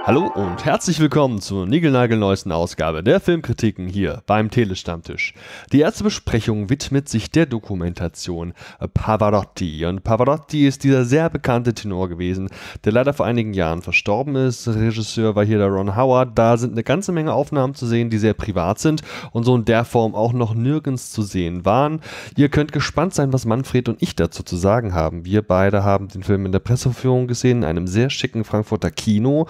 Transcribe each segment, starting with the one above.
Hallo und herzlich willkommen zur niegelnagelneuesten Ausgabe der Filmkritiken hier beim Telestammtisch. Die erste Besprechung widmet sich der Dokumentation Pavarotti. Und Pavarotti ist dieser sehr bekannte Tenor gewesen, der leider vor einigen Jahren verstorben ist. Regisseur war hier der Ron Howard. Da sind eine ganze Menge Aufnahmen zu sehen, die sehr privat sind und so in der Form auch noch nirgends zu sehen waren. Ihr könnt gespannt sein, was Manfred und ich dazu zu sagen haben. Wir beide haben den Film in der Pressevorführung gesehen, in einem sehr schicken Frankfurter Kino.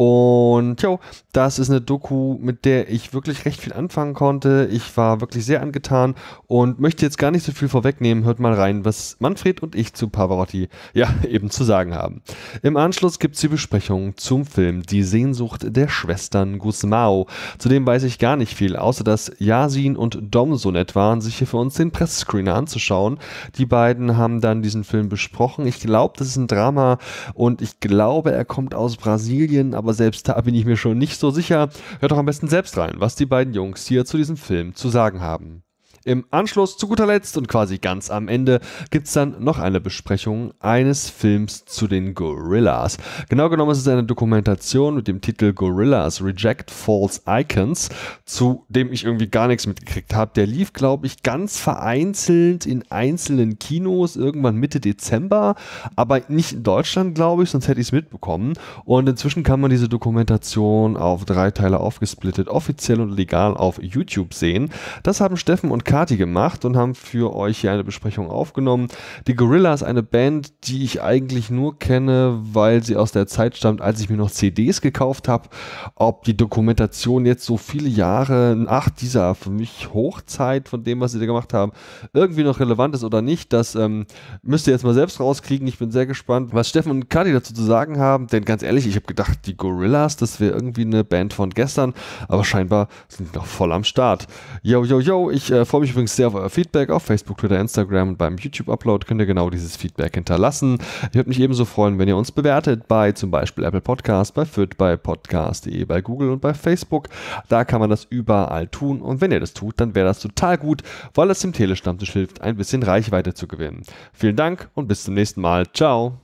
Und jo, das ist eine Doku, mit der ich wirklich recht viel anfangen konnte. Ich war wirklich sehr angetan und möchte jetzt gar nicht so viel vorwegnehmen. Hört mal rein, was Manfred und ich zu Pavarotti eben zu sagen haben. Im Anschluss gibt es die Besprechung zum Film Die Sehnsucht der Schwestern Gusmão. Zudem weiß ich gar nicht viel, außer dass Yasin und Dom so nett waren, sich hier für uns den Pressescreener anzuschauen. Die beiden haben dann diesen Film besprochen. Ich glaube, das ist ein Drama und ich glaube, er kommt aus Brasilien, aber selbst da bin ich mir schon nicht so sicher. Hört doch am besten selbst rein, was die beiden Jungs hier zu diesem Film zu sagen haben. Im Anschluss, zu guter Letzt und quasi ganz am Ende, gibt es dann noch eine Besprechung eines Films zu den Gorillas. Genau genommen ist es eine Dokumentation mit dem Titel Gorillas Reject False Icons, zu dem ich irgendwie gar nichts mitgekriegt habe. Der lief, glaube ich, ganz vereinzelt in einzelnen Kinos irgendwann Mitte Dezember, aber nicht in Deutschland, glaube ich, sonst hätte ich es mitbekommen. Und inzwischen kann man diese Dokumentation auf 3 Teile aufgesplittet, offiziell und legal auf YouTube sehen. Das haben Steffen und Kati gemacht und haben für euch hier eine Besprechung aufgenommen. Die Gorillas, eine Band, die ich eigentlich nur kenne, weil sie aus der Zeit stammt, als ich mir noch CDs gekauft habe. Ob die Dokumentation jetzt so viele Jahre nach dieser für mich Hochzeit von dem, was sie da gemacht haben, irgendwie noch relevant ist oder nicht, das müsst ihr jetzt mal selbst rauskriegen. Ich bin sehr gespannt, was Steffen und Kati dazu zu sagen haben, denn ganz ehrlich, ich habe gedacht, die Gorillas, das wäre irgendwie eine Band von gestern, aber scheinbar sind die noch voll am Start. Yo, ich freue mich übrigens sehr auf euer Feedback auf Facebook, Twitter, Instagram und beim YouTube-Upload könnt ihr genau dieses Feedback hinterlassen. Ich würde mich ebenso freuen, wenn ihr uns bewertet bei zum Beispiel Apple Podcast, bei Fürth, bei podcast.de, bei Google und bei Facebook. Da kann man das überall tun und wenn ihr das tut, dann wäre das total gut, weil es dem Telestammtisch hilft, ein bisschen Reichweite zu gewinnen. Vielen Dank und bis zum nächsten Mal. Ciao!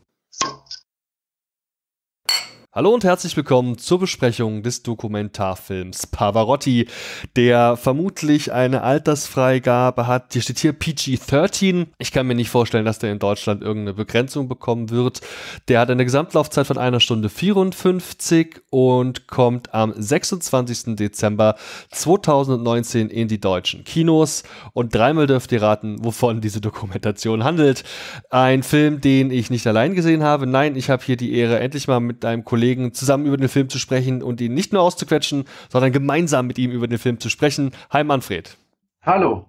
Hallo und herzlich willkommen zur Besprechung des Dokumentarfilms Pavarotti, der vermutlich eine Altersfreigabe hat. Hier steht hier PG-13. Ich kann mir nicht vorstellen, dass der in Deutschland irgendeine Begrenzung bekommen wird. Der hat eine Gesamtlaufzeit von 1 Stunde 54 und kommt am 26. Dezember 2019 in die deutschen Kinos. Und dreimal dürft ihr raten, wovon diese Dokumentation handelt. Ein Film, den ich nicht allein gesehen habe. Nein, ich habe hier die Ehre, endlich mal mit einem Kollegen zusammen über den Film zu sprechen und ihn nicht nur auszuquetschen, sondern gemeinsam mit ihm über den Film zu sprechen. Hi Manfred. Hallo.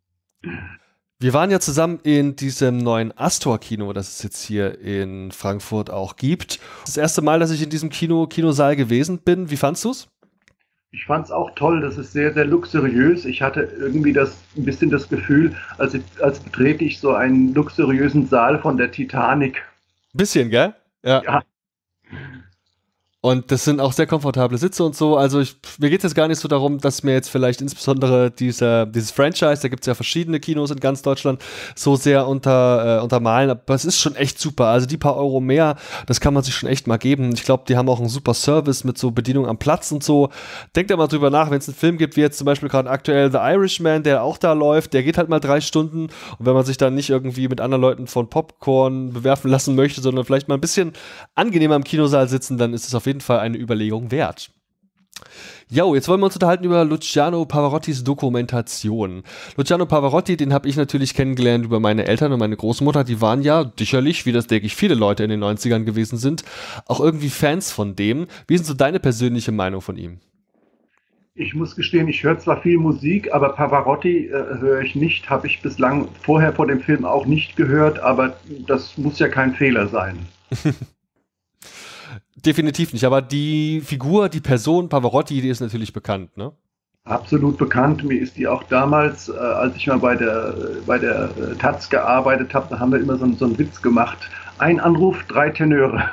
Wir waren ja zusammen in diesem neuen Astor-Kino, das es jetzt hier in Frankfurt auch gibt. Das erste Mal, dass ich in diesem Kinosaal gewesen bin. Wie fandst du es? Ich fand es auch toll, das ist sehr, sehr luxuriös. Ich hatte irgendwie ein bisschen das Gefühl, als betrete ich so einen luxuriösen Saal von der Titanic. Bisschen, gell? Ja. Und das sind auch sehr komfortable Sitze und so. Also mir geht es jetzt gar nicht so darum, dass mir jetzt vielleicht insbesondere dieses Franchise, da gibt es ja verschiedene Kinos in ganz Deutschland, so sehr untermalen. Aber es ist schon echt super. Also die paar Euro mehr, das kann man sich schon echt mal geben. Ich glaube, die haben auch einen super Service mit so Bedienung am Platz und so. Denkt da mal drüber nach, wenn es einen Film gibt, wie jetzt zum Beispiel gerade aktuell The Irishman, der auch da läuft, der geht halt mal 3 Stunden. Und wenn man sich dann nicht irgendwie mit anderen Leuten von Popcorn bewerfen lassen möchte, sondern vielleicht mal ein bisschen angenehmer im Kinosaal sitzen, dann ist es auf jeden Fall eine Überlegung wert. Jo, jetzt wollen wir uns unterhalten über Luciano Pavarottis Dokumentation. Luciano Pavarotti, den habe ich natürlich kennengelernt über meine Eltern und meine Großmutter. Die waren ja sicherlich, wie das denke ich viele Leute in den 90ern gewesen sind, auch irgendwie Fans von dem. Wie ist denn so deine persönliche Meinung von ihm? Ich muss gestehen, ich höre zwar viel Musik, aber Pavarotti höre ich nicht. Habe ich bislang vorher vor dem Film auch nicht gehört, aber das muss ja kein Fehler sein. Definitiv nicht, aber die Figur, die Person Pavarotti, die ist natürlich bekannt, ne? Absolut bekannt. Mir ist die auch damals, als ich mal bei der Taz gearbeitet habe, da haben wir immer so einen Witz gemacht. Ein Anruf, 3 Tenöre.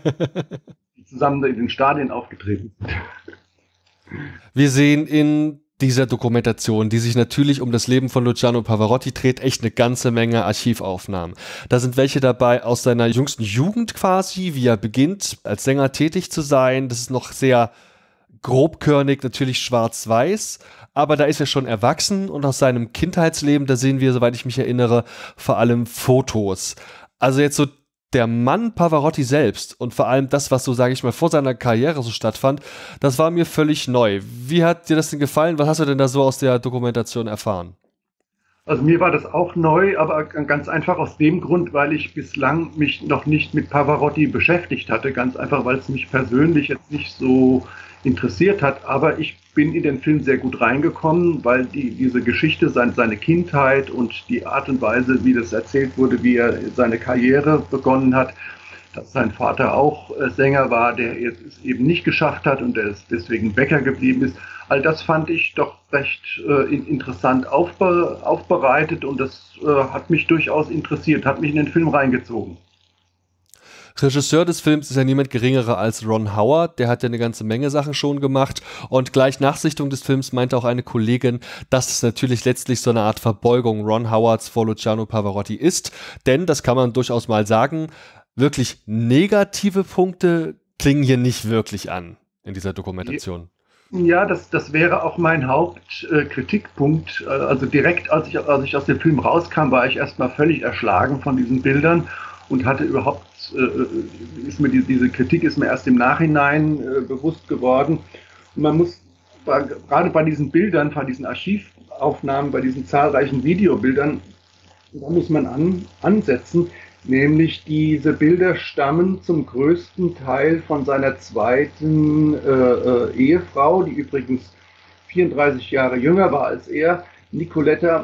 Die zusammen in den Stadien aufgetreten sind. Wir sehen in dieser Dokumentation, die sich natürlich um das Leben von Luciano Pavarotti dreht, echt eine ganze Menge Archivaufnahmen. Da sind welche dabei aus seiner jüngsten Jugend quasi, wie er beginnt, als Sänger tätig zu sein. Das ist noch sehr grobkörnig, natürlich schwarz-weiß, aber da ist er schon erwachsen und aus seinem Kindheitsleben, da sehen wir, soweit ich mich erinnere, vor allem Fotos. Also jetzt so der Mann Pavarotti selbst und vor allem das, was so, sage ich mal, vor seiner Karriere so stattfand, das war mir völlig neu. Wie hat dir das denn gefallen? Was hast du denn da so aus der Dokumentation erfahren? Also mir war das auch neu, aber ganz einfach aus dem Grund, weil ich bislang mich noch nicht mit Pavarotti beschäftigt hatte. Ganz einfach, weil es mich persönlich jetzt nicht so interessiert hat. Aber ich bin in den Film sehr gut reingekommen, weil diese Geschichte, seine Kindheit und die Art und Weise, wie das erzählt wurde, wie er seine Karriere begonnen hat, dass sein Vater auch Sänger war, der es eben nicht geschafft hat und der deswegen Bäcker geblieben ist. All das fand ich doch recht interessant aufbereitet und das hat mich durchaus interessiert, hat mich in den Film reingezogen. Regisseur des Films ist ja niemand geringerer als Ron Howard, der hat ja eine ganze Menge Sachen schon gemacht und gleich nach Sichtung des Films meinte auch eine Kollegin, dass es natürlich letztlich so eine Art Verbeugung Ron Howards vor Luciano Pavarotti ist, denn, das kann man durchaus mal sagen, wirklich negative Punkte klingen hier nicht wirklich an in dieser Dokumentation. Ja, das wäre auch mein Hauptkritikpunkt. Also direkt, als ich aus dem Film rauskam, war ich erstmal völlig erschlagen von diesen Bildern und hatte überhaupt, diese Kritik ist mir erst im Nachhinein bewusst geworden. Und man muss gerade bei diesen Bildern, bei diesen Archivaufnahmen, bei diesen zahlreichen Videobildern, da muss man ansetzen. Nämlich diese Bilder stammen zum größten Teil von seiner zweiten Ehefrau, die übrigens 34 Jahre jünger war als er, Nicoletta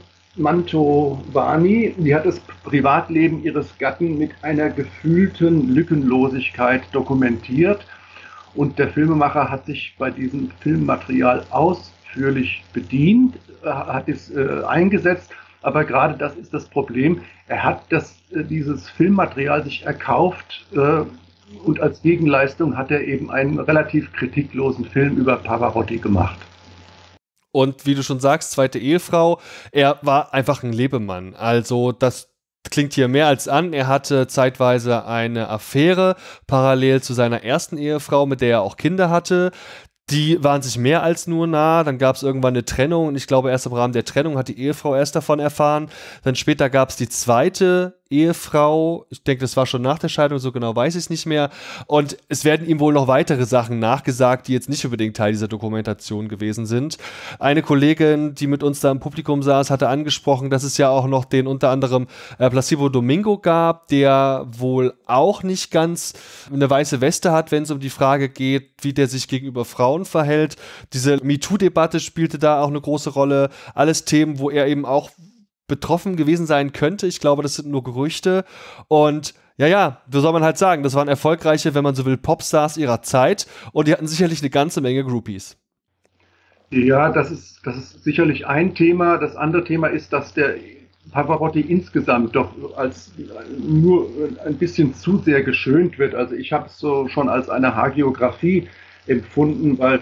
Mantovani. Die hat das Privatleben ihres Gatten mit einer gefühlten Lückenlosigkeit dokumentiert. Und der Filmemacher hat sich bei diesem Filmmaterial ausführlich bedient, hat es eingesetzt. Aber gerade das ist das Problem. Er hat dieses Filmmaterial sich erkauft und als Gegenleistung hat er eben einen relativ kritiklosen Film über Pavarotti gemacht. Und wie du schon sagst, zweite Ehefrau, er war einfach ein Lebemann. Also das klingt hier mehr als an. Er hatte zeitweise eine Affäre parallel zu seiner ersten Ehefrau, mit der er auch Kinder hatte. Die waren sich mehr als nur nah, dann gab es irgendwann eine Trennung und ich glaube, erst im Rahmen der Trennung hat die Ehefrau erst davon erfahren. Dann später gab es die zweite Ehefrau, ich denke, das war schon nach der Scheidung, so genau weiß ich es nicht mehr. Und es werden ihm wohl noch weitere Sachen nachgesagt, die jetzt nicht unbedingt Teil dieser Dokumentation gewesen sind. Eine Kollegin, die mit uns da im Publikum saß, hatte angesprochen, dass es ja auch noch den unter anderem Placido Domingo gab, der wohl auch nicht ganz eine weiße Weste hat, wenn es um die Frage geht, wie der sich gegenüber Frauen verhält. Diese MeToo-Debatte spielte da auch eine große Rolle. Alles Themen, wo er eben auch betroffen gewesen sein könnte. Ich glaube, das sind nur Gerüchte. Und ja, so soll man halt sagen, das waren erfolgreiche, wenn man so will, Popstars ihrer Zeit. Und die hatten sicherlich eine ganze Menge Groupies. Ja, das ist sicherlich ein Thema. Das andere Thema ist, dass der Pavarotti insgesamt doch als nur ein bisschen zu sehr geschönt wird. Also ich habe es so schon als eine Hagiografie empfunden, weil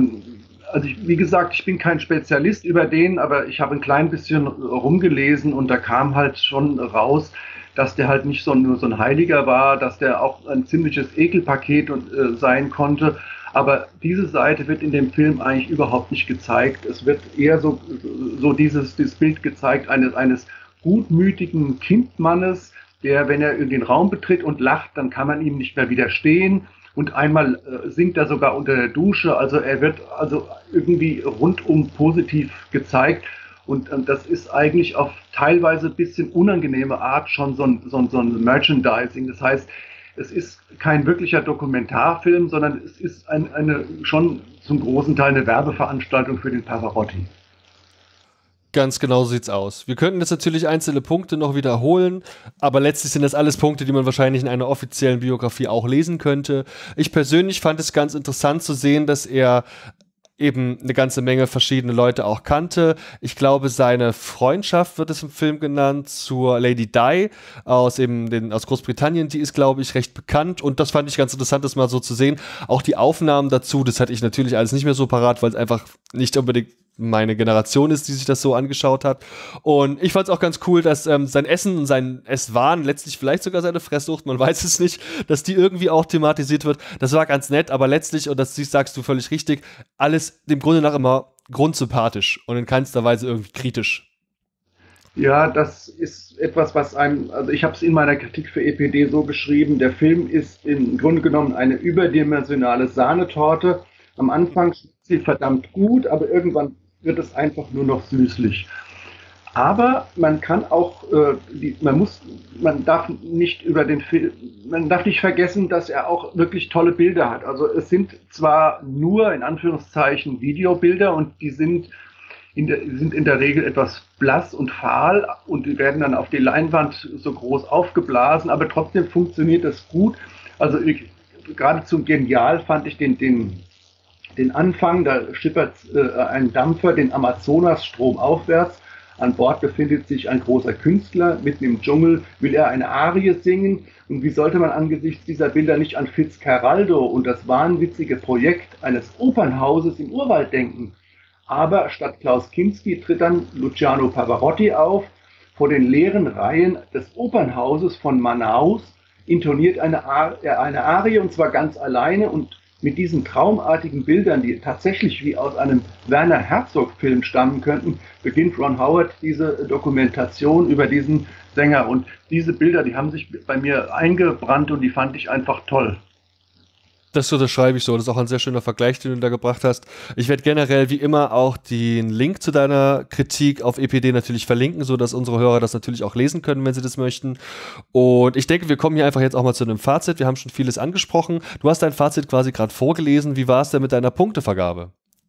wie gesagt, ich bin kein Spezialist über den, aber ich habe ein klein bisschen rumgelesen und da kam halt schon raus, dass der halt nicht nur so ein Heiliger war, dass der auch ein ziemliches Ekelpaket sein konnte. Aber diese Seite wird in dem Film eigentlich überhaupt nicht gezeigt. Es wird eher so dieses Bild gezeigt eines gutmütigen Kindmannes, der, wenn er in den Raum betritt und lacht, dann kann man ihm nicht mehr widerstehen. Und einmal singt er sogar unter der Dusche. Also er wird also irgendwie rundum positiv gezeigt. Und das ist eigentlich auf teilweise ein bisschen unangenehme Art schon so ein Merchandising. Das heißt, es ist kein wirklicher Dokumentarfilm, sondern es ist schon zum großen Teil eine Werbeveranstaltung für den Pavarotti. Ganz genau so sieht's aus. Wir könnten jetzt natürlich einzelne Punkte noch wiederholen, aber letztlich sind das alles Punkte, die man wahrscheinlich in einer offiziellen Biografie auch lesen könnte. Ich persönlich fand es ganz interessant zu sehen, dass er eben eine ganze Menge verschiedene Leute auch kannte. Ich glaube, seine Freundschaft wird es im Film genannt zur Lady Di aus Großbritannien, die ist, glaube ich, recht bekannt und das fand ich ganz interessant, das mal so zu sehen. Auch die Aufnahmen dazu, das hatte ich natürlich alles nicht mehr so parat, weil es einfach nicht unbedingt meine Generation ist, die sich das so angeschaut hat. Und ich fand es auch ganz cool, dass sein Essen und sein Esswahn, letztlich vielleicht sogar seine Fresssucht, man weiß es nicht, dass die irgendwie auch thematisiert wird. Das war ganz nett, aber letztlich, und das sagst du völlig richtig, alles dem Grunde nach immer grundsympathisch und in keinster Weise irgendwie kritisch. Ja, das ist etwas, also ich habe es in meiner Kritik für EPD so geschrieben, der Film ist im Grunde genommen eine überdimensionale Sahnetorte. Am Anfang ist sie verdammt gut, aber irgendwann wird es einfach nur noch süßlich. Aber man kann auch, man darf nicht über den Film, man darf nicht vergessen, dass er auch wirklich tolle Bilder hat. Also es sind zwar nur in Anführungszeichen Videobilder und die sind in der Regel etwas blass und fahl und die werden dann auf die Leinwand so groß aufgeblasen, aber trotzdem funktioniert das gut. Also geradezu genial fand ich den Anfang, da schippert ein Dampfer den Amazonasstrom aufwärts. An Bord befindet sich ein großer Künstler, mitten im Dschungel will er eine Arie singen. Und wie sollte man angesichts dieser Bilder nicht an Fitzcarraldo und das wahnwitzige Projekt eines Opernhauses im Urwald denken? Aber statt Klaus Kinski tritt dann Luciano Pavarotti auf. Vor den leeren Reihen des Opernhauses von Manaus intoniert eine Arie und zwar ganz alleine und mit diesen traumartigen Bildern, die tatsächlich wie aus einem Werner Herzog-Film stammen könnten, beginnt Ron Howard diese Dokumentation über diesen Sänger. Und diese Bilder, die haben sich bei mir eingebrannt und die fand ich einfach toll. Das unterschreibe ich so. Das ist auch ein sehr schöner Vergleich, den du da gebracht hast. Ich werde generell wie immer auch den Link zu deiner Kritik auf EPD natürlich verlinken, sodass unsere Hörer das natürlich auch lesen können, wenn sie das möchten. Und ich denke, wir kommen hier einfach jetzt auch mal zu einem Fazit. Wir haben schon vieles angesprochen. Du hast dein Fazit quasi gerade vorgelesen. Wie war es denn mit deiner Punktevergabe?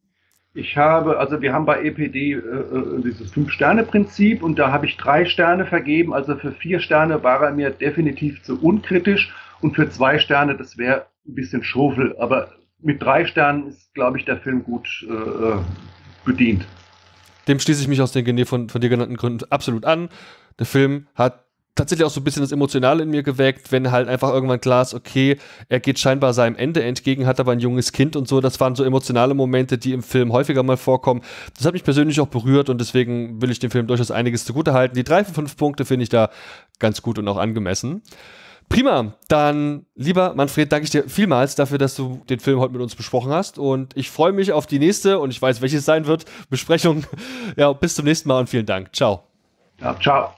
Wir haben bei EPD dieses 5-Sterne-Prinzip und da habe ich 3 Sterne vergeben. Also für 4 Sterne war er mir definitiv zu unkritisch und für 2 Sterne, das wäre ein bisschen Schofel, aber mit 3 Sternen ist, glaube ich, der Film gut bedient. Dem schließe ich mich aus den von dir genannten Gründen absolut an. Der Film hat tatsächlich auch so ein bisschen das Emotionale in mir geweckt, wenn halt einfach irgendwann klar ist, okay, er geht scheinbar seinem Ende entgegen, hat aber ein junges Kind und so. Das waren so emotionale Momente, die im Film häufiger mal vorkommen. Das hat mich persönlich auch berührt und deswegen will ich dem Film durchaus einiges zugutehalten. Die 3 von 5 Punkte finde ich da ganz gut und auch angemessen. Prima, dann lieber Manfred, danke ich dir vielmals dafür, dass du den Film heute mit uns besprochen hast und ich freue mich auf die nächste und ich weiß, welches sein wird, Besprechung. Ja, bis zum nächsten Mal und vielen Dank. Ciao. Ja, ciao.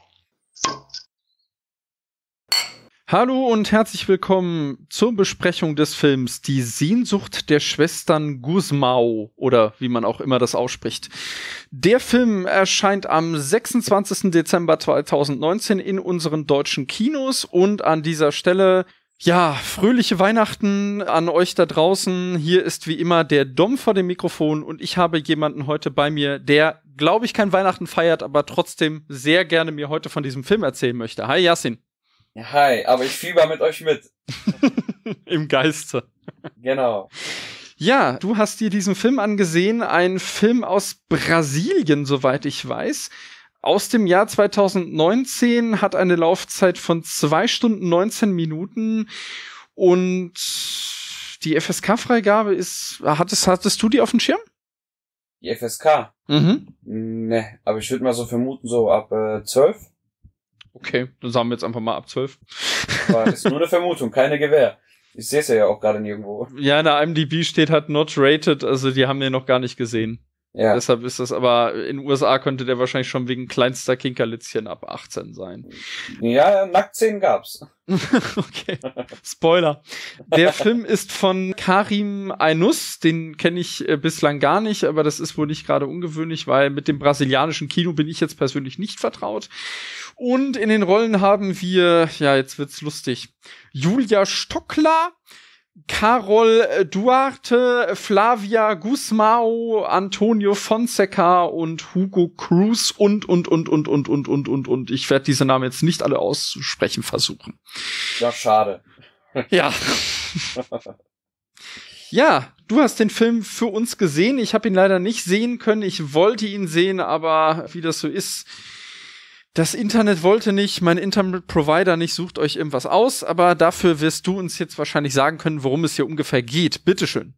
Hallo und herzlich willkommen zur Besprechung des Films Die Sehnsucht der Schwestern Gusmão oder wie man auch immer das ausspricht. Der Film erscheint am 26. Dezember 2019 in unseren deutschen Kinos und an dieser Stelle, ja, fröhliche Weihnachten an euch da draußen. Hier ist wie immer der Dom vor dem Mikrofon und ich habe jemanden heute bei mir, der, glaube ich, kein Weihnachten feiert, aber trotzdem sehr gerne mir heute von diesem Film erzählen möchte. Hi Yassin. Ja, hi, aber ich fieber mit euch mit. Im Geiste. Genau. Ja, du hast dir diesen Film angesehen, ein Film aus Brasilien, soweit ich weiß. Aus dem Jahr 2019, hat eine Laufzeit von 2 Stunden 19 Minuten und die FSK-Freigabe ist, hattest du die auf dem Schirm? Die FSK? Ne, aber ich würde mal so vermuten, so ab 12. Okay, dann sagen wir jetzt einfach mal ab 12. Aber ist nur eine Vermutung, keine Gewähr. Ich sehe es ja auch gerade nirgendwo. Ja, in der IMDb steht halt not rated, also die haben den noch gar nicht gesehen. Ja. Deshalb ist das aber, in den USA könnte der wahrscheinlich schon wegen kleinster Kinkerlitzchen ab 18 sein. Ja, Nacktszenen gab's. Okay, Spoiler. Der Film ist von Karim Ainus, den kenne ich bislang gar nicht, aber das ist wohl nicht gerade ungewöhnlich, weil mit dem brasilianischen Kino bin ich jetzt persönlich nicht vertraut. Und in den Rollen haben wir, ja, jetzt wird's lustig, Julia Stockler, Carol Duarte, Flavia Gusmão, Antonio Fonseca und Hugo Cruz und. Ich werde diese Namen jetzt nicht alle auszusprechen versuchen. Ja, schade. Ja. Ja, du hast den Film für uns gesehen. Ich habe ihn leider nicht sehen können. Ich wollte ihn sehen, aber wie das so ist, das Internet wollte nicht, mein Internetprovider nicht, sucht euch irgendwas aus. Aber dafür wirst du uns jetzt wahrscheinlich sagen können, worum es hier ungefähr geht. Bitteschön.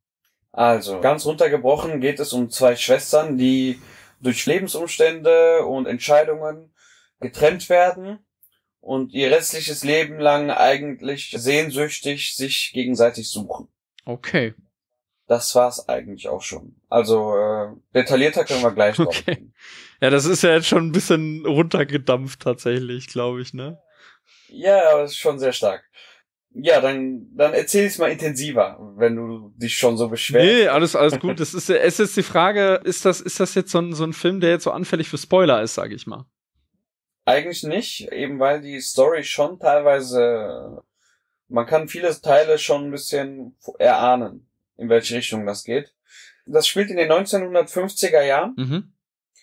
Also, ganz runtergebrochen geht es um zwei Schwestern, die durch Lebensumstände und Entscheidungen getrennt werden und ihr restliches Leben lang eigentlich sehnsüchtig sich gegenseitig suchen. Okay. Das war's eigentlich auch schon. Also detaillierter können wir gleich drauf gehen. Ja, das ist ja jetzt schon ein bisschen runtergedampft tatsächlich, glaube ich, ne? Ja, aber es ist schon sehr stark. Ja, dann erzähl ich's mal intensiver, wenn du dich schon so beschwerst. Nee, alles gut. Es ist die Frage, ist das jetzt so ein Film, der jetzt so anfällig für Spoiler ist, sage ich mal? Eigentlich nicht, eben weil die Story schon teilweise, man kann viele Teile schon ein bisschen erahnen, in welche Richtung das geht. Das spielt in den 1950er Jahren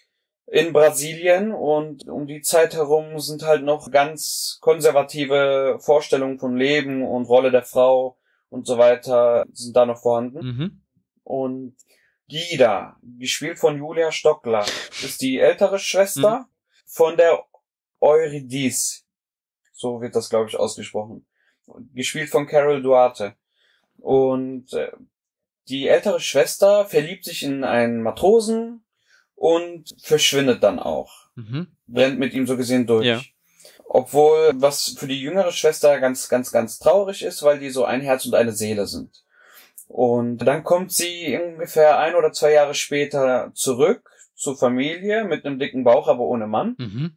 in Brasilien und um die Zeit herum sind halt noch ganz konservative Vorstellungen von Leben und Rolle der Frau und so weiter sind da noch vorhanden. Und Guida, gespielt von Julia Stockler, ist die ältere Schwester von der Eurydice. So wird das, glaube ich, ausgesprochen. Gespielt von Carol Duarte. Und die ältere Schwester verliebt sich in einen Matrosen und verschwindet dann auch. Brennt mit ihm so gesehen durch. Ja. Obwohl, was für die jüngere Schwester ganz, ganz, ganz traurig ist, weil die so ein Herz und eine Seele sind. Und dann kommt sie ungefähr 1 oder 2 Jahre später zurück zur Familie mit einem dicken Bauch, aber ohne Mann.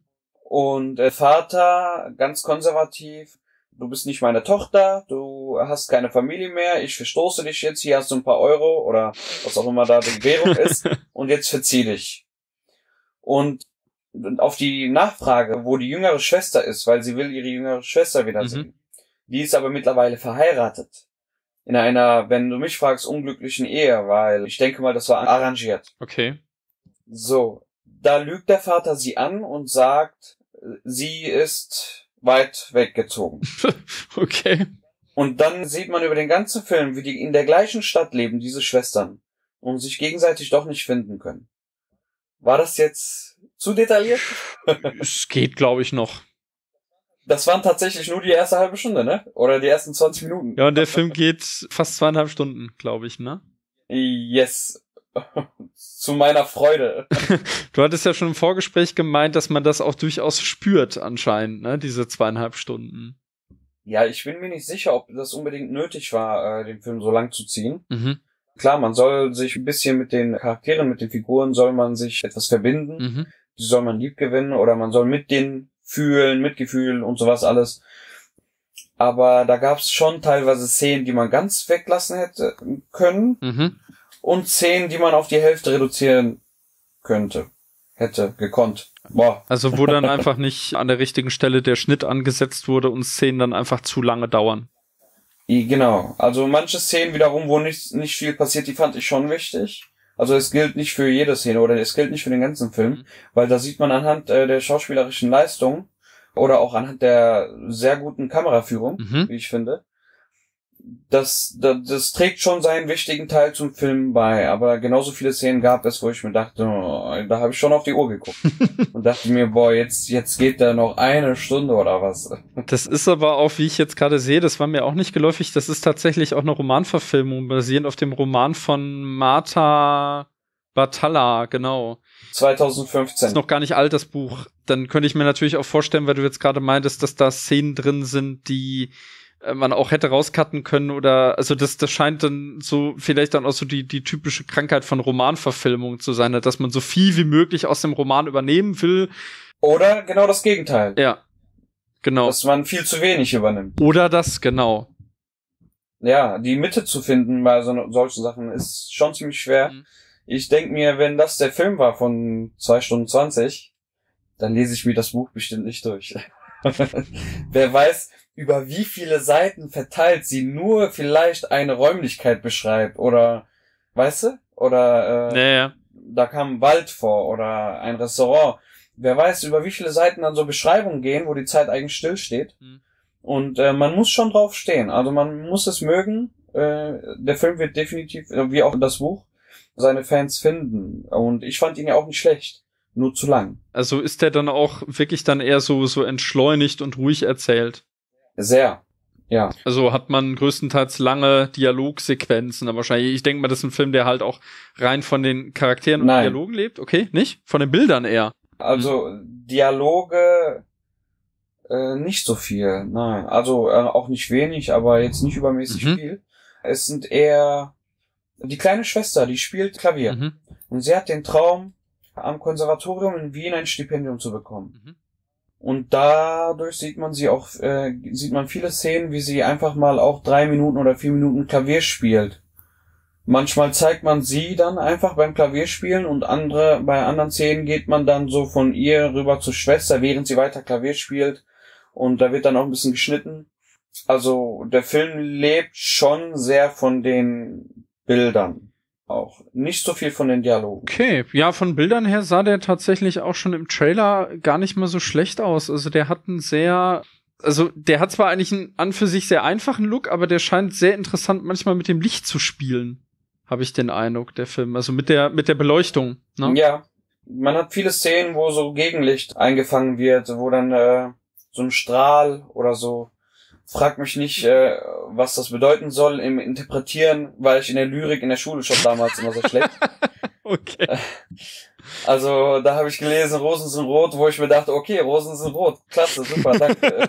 Und der Vater, ganz konservativ, du bist nicht meine Tochter, du hast keine Familie mehr, ich verstoße dich jetzt, hier hast du ein paar Euro oder was auch immer da die Währung ist und jetzt verzieh dich. Und auf die Nachfrage, wo die jüngere Schwester ist, weil sie will ihre jüngere Schwester wiedersehen, die ist aber mittlerweile verheiratet. In einer, wenn du mich fragst, unglücklichen Ehe, weil ich denke mal, das war arrangiert. Okay. So, da lügt der Vater sie an und sagt, sie ist weit weggezogen. Okay. Und dann sieht man über den ganzen Film, wie die in der gleichen Stadt leben, diese Schwestern, und sich gegenseitig doch nicht finden können. War das jetzt zu detailliert? Es geht, glaube ich, noch. Das waren tatsächlich nur die erste halbe Stunde, ne? Oder die ersten 20 Minuten. Ja, und der Film geht fast 2,5 Stunden, glaube ich, ne? Yes. Zu meiner Freude. Du hattest ja schon im Vorgespräch gemeint, dass man das auch durchaus spürt anscheinend, ne? Diese 2,5 Stunden. Ja, ich bin mir nicht sicher, ob das unbedingt nötig war, den Film so lang zu ziehen. Klar, man soll sich ein bisschen mit den Charakteren, mit den Figuren soll man sich etwas verbinden. Die soll man lieb gewinnen oder man soll mit denen fühlen, Mitgefühl und sowas alles. Aber da gab es schon teilweise Szenen, die man ganz weglassen hätte können. Und Szenen, die man auf die Hälfte reduzieren hätte gekonnt. Boah. Also wo dann einfach nicht an der richtigen Stelle der Schnitt angesetzt wurde und Szenen dann einfach zu lange dauern. Genau. Also manche Szenen wiederum, wo nicht viel passiert, die fand ich schon wichtig. Also es gilt nicht für jede Szene oder es gilt nicht für den ganzen Film, weil da sieht man anhand der schauspielerischen Leistung oder auch anhand der sehr guten Kameraführung, wie ich finde, das trägt schon seinen wichtigen Teil zum Film bei, aber genauso viele Szenen gab es, wo ich mir dachte, oh, da habe ich schon auf die Uhr geguckt und dachte mir, boah, jetzt geht da noch 1 Stunde oder was. Das ist aber auch, wie ich jetzt gerade sehe, das war mir auch nicht geläufig, das ist tatsächlich auch eine Romanverfilmung, basierend auf dem Roman von Marta Batalla, genau. 2015. Das ist noch gar nicht alt, das Buch. Dann könnte ich mir natürlich auch vorstellen, weil du jetzt gerade meintest, dass da Szenen drin sind, die man auch hätte rauscutten können oder, also das scheint dann so, vielleicht dann auch so die typische Krankheit von Romanverfilmung zu sein, dass man so viel wie möglich aus dem Roman übernehmen will. Oder genau das Gegenteil. Ja, genau. Dass man viel zu wenig übernimmt. Oder das, genau. Ja, die Mitte zu finden bei solchen Sachen ist schon ziemlich schwer. Ich denke mir, wenn das der Film war von 2 Stunden 20, dann lese ich mir das Buch bestimmt nicht durch. Wer weiß, über wie viele Seiten verteilt sie nur vielleicht eine Räumlichkeit beschreibt oder, weißt du? Oder da kam ein Wald vor oder ein Restaurant. Wer weiß, über wie viele Seiten dann so Beschreibungen gehen, wo die Zeit eigentlich stillsteht. Und man muss schon drauf stehen. Also man muss es mögen, der Film wird definitiv, wie auch das Buch, seine Fans finden. Und ich fand ihn ja auch nicht schlecht. Nur zu lang. Also ist der dann auch wirklich dann eher so entschleunigt und ruhig erzählt? Sehr, ja. Also hat man größtenteils lange Dialogsequenzen, aber wahrscheinlich, ich denke mal, das ist ein Film, der halt auch rein von den Charakteren und Dialogen lebt. Okay, nicht? Von den Bildern eher. Also Dialoge nicht so viel, nein. Also auch nicht wenig, aber jetzt nicht übermäßig viel. Es sind eher die kleine Schwester, die spielt Klavier. Und sie hat den Traum, am Konservatorium in Wien ein Stipendium zu bekommen. Und dadurch sieht man viele Szenen, wie sie einfach mal auch 3 Minuten oder 4 Minuten Klavier spielt. Manchmal zeigt man sie dann einfach beim Klavierspielen und bei anderen Szenen geht man dann so von ihr rüber zur Schwester, während sie weiter Klavier spielt. Und da wird dann auch ein bisschen geschnitten. Also der Film lebt schon sehr von den Bildern. Auch nicht so viel von den Dialogen. Okay, ja, von Bildern her sah der tatsächlich auch schon im Trailer gar nicht mal so schlecht aus. Also der hat der hat zwar eigentlich einen an für sich sehr einfachen Look, aber der scheint sehr interessant manchmal mit dem Licht zu spielen, habe ich den Eindruck, der Film. Also mit der Beleuchtung, ne? Ja, man hat viele Szenen, wo so Gegenlicht eingefangen wird, wo dann so ein Strahl oder so. Frag mich nicht, was das bedeuten soll im Interpretieren, weil ich in der Lyrik in der Schule schon damals immer so schlecht. Okay. Also da habe ich gelesen, Rosen sind rot, wo ich mir dachte, okay, Rosen sind rot. Klasse, super, danke.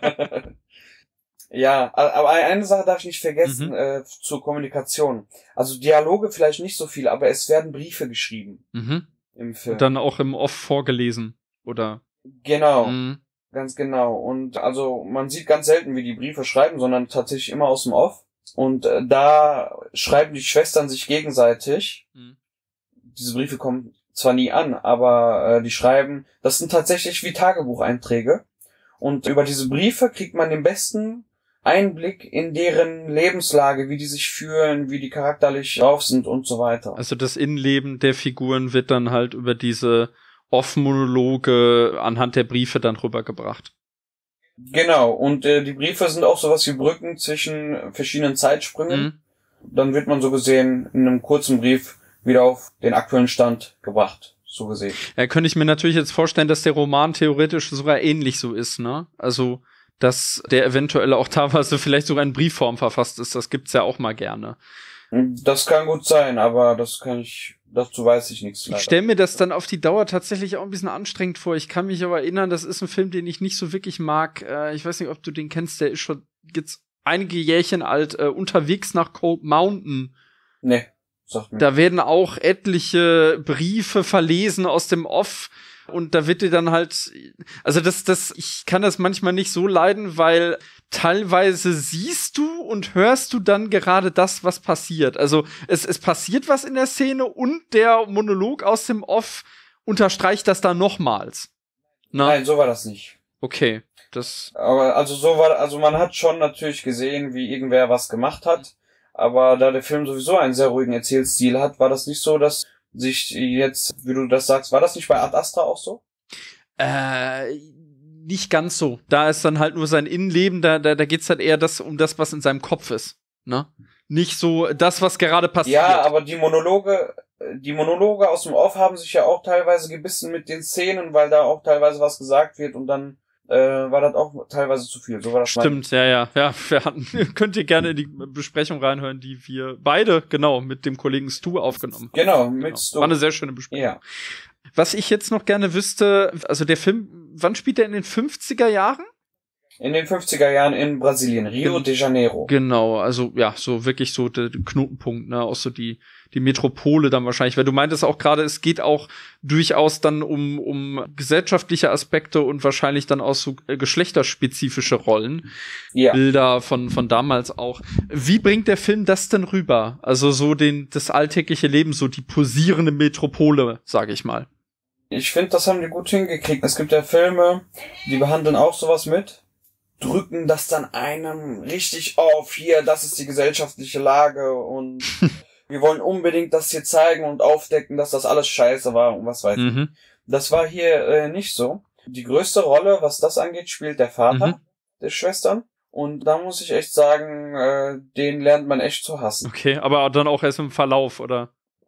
Ja, aber eine Sache darf ich nicht vergessen, zur Kommunikation. Also Dialoge vielleicht nicht so viel, aber es werden Briefe geschrieben im Film. Und dann auch im Off vorgelesen, oder? Genau. Ganz genau. Und also man sieht ganz selten, wie die Briefe schreiben, sondern tatsächlich immer aus dem Off. Und da schreiben die Schwestern sich gegenseitig. Diese Briefe kommen zwar nie an, aber die schreiben, das sind tatsächlich wie Tagebucheinträge. Und über diese Briefe kriegt man den besten Einblick in deren Lebenslage, wie die sich fühlen, wie die charakterlich drauf sind und so weiter. Also das Innenleben der Figuren wird dann halt über diese Off-Monologe anhand der Briefe dann rübergebracht. Genau, und die Briefe sind auch sowas wie Brücken zwischen verschiedenen Zeitsprüngen. Dann wird man so gesehen in einem kurzen Brief wieder auf den aktuellen Stand gebracht, so gesehen. Ja, könnte ich mir natürlich jetzt vorstellen, dass der Roman theoretisch sogar ähnlich so ist, ne? Also, dass der eventuell auch teilweise vielleicht sogar in Briefform verfasst ist, das gibt's ja auch mal gerne. Das kann gut sein, aber dazu weiß ich nichts. Leider. Ich stelle mir das dann auf die Dauer tatsächlich auch ein bisschen anstrengend vor. Ich kann mich aber erinnern, das ist ein Film, den ich nicht so wirklich mag. Ich weiß nicht, ob du den kennst, der ist schon jetzt einige Jährchen alt, Unterwegs nach Cold Mountain. Nee, sagt mir. Da werden auch etliche Briefe verlesen aus dem Off. Und da wird dir dann halt, also ich kann das manchmal nicht so leiden, weil teilweise siehst du und hörst du dann gerade das, was passiert. Also es passiert was in der Szene und der Monolog aus dem Off unterstreicht das dann nochmals. Nein, so war das nicht. Okay, aber also man hat schon natürlich gesehen, wie irgendwer was gemacht hat, aber da der Film sowieso einen sehr ruhigen Erzählstil hat, war das nicht so, dass sich jetzt, wie du das sagst, war das nicht bei Ad Astra auch so? Nicht ganz so. Da ist dann halt nur sein Innenleben, da geht's halt eher um das, was in seinem Kopf ist, ne? Nicht so das, was gerade passiert. Ja, aber die Monologe aus dem Off haben sich ja auch teilweise gebissen mit den Szenen, weil da auch teilweise was gesagt wird und dann war das auch teilweise zu viel. So war das. Stimmt, ja. Könnt ihr gerne in die Besprechung reinhören, die wir beide, genau, mit dem Kollegen Stu aufgenommen haben. Genau, mit Stu. War eine sehr schöne Besprechung. Ja. Was ich jetzt noch gerne wüsste, also der Film, wann spielt er in den 50er Jahren? In den 50er Jahren in Brasilien, Rio de Janeiro. Genau, also ja, so wirklich so der Knotenpunkt, ne, auch so die Metropole dann wahrscheinlich, weil du meintest auch gerade, es geht auch durchaus dann um gesellschaftliche Aspekte und wahrscheinlich dann auch so geschlechterspezifische Rollen. Ja. Bilder von damals auch. Wie bringt der Film das denn rüber? Also so das alltägliche Leben, so die posierende Metropole, sage ich mal. Ich finde, das haben die gut hingekriegt. Es gibt ja Filme, die behandeln auch sowas mit, drücken das dann einem richtig auf, hier, das ist die gesellschaftliche Lage und wir wollen unbedingt das hier zeigen und aufdecken, dass das alles scheiße war und was weiß ich. Das war hier nicht so. Die größte Rolle, was das angeht, spielt der Vater der Schwestern Und da muss ich echt sagen, den lernt man echt zu hassen. Okay, aber dann auch erst im Verlauf, oder?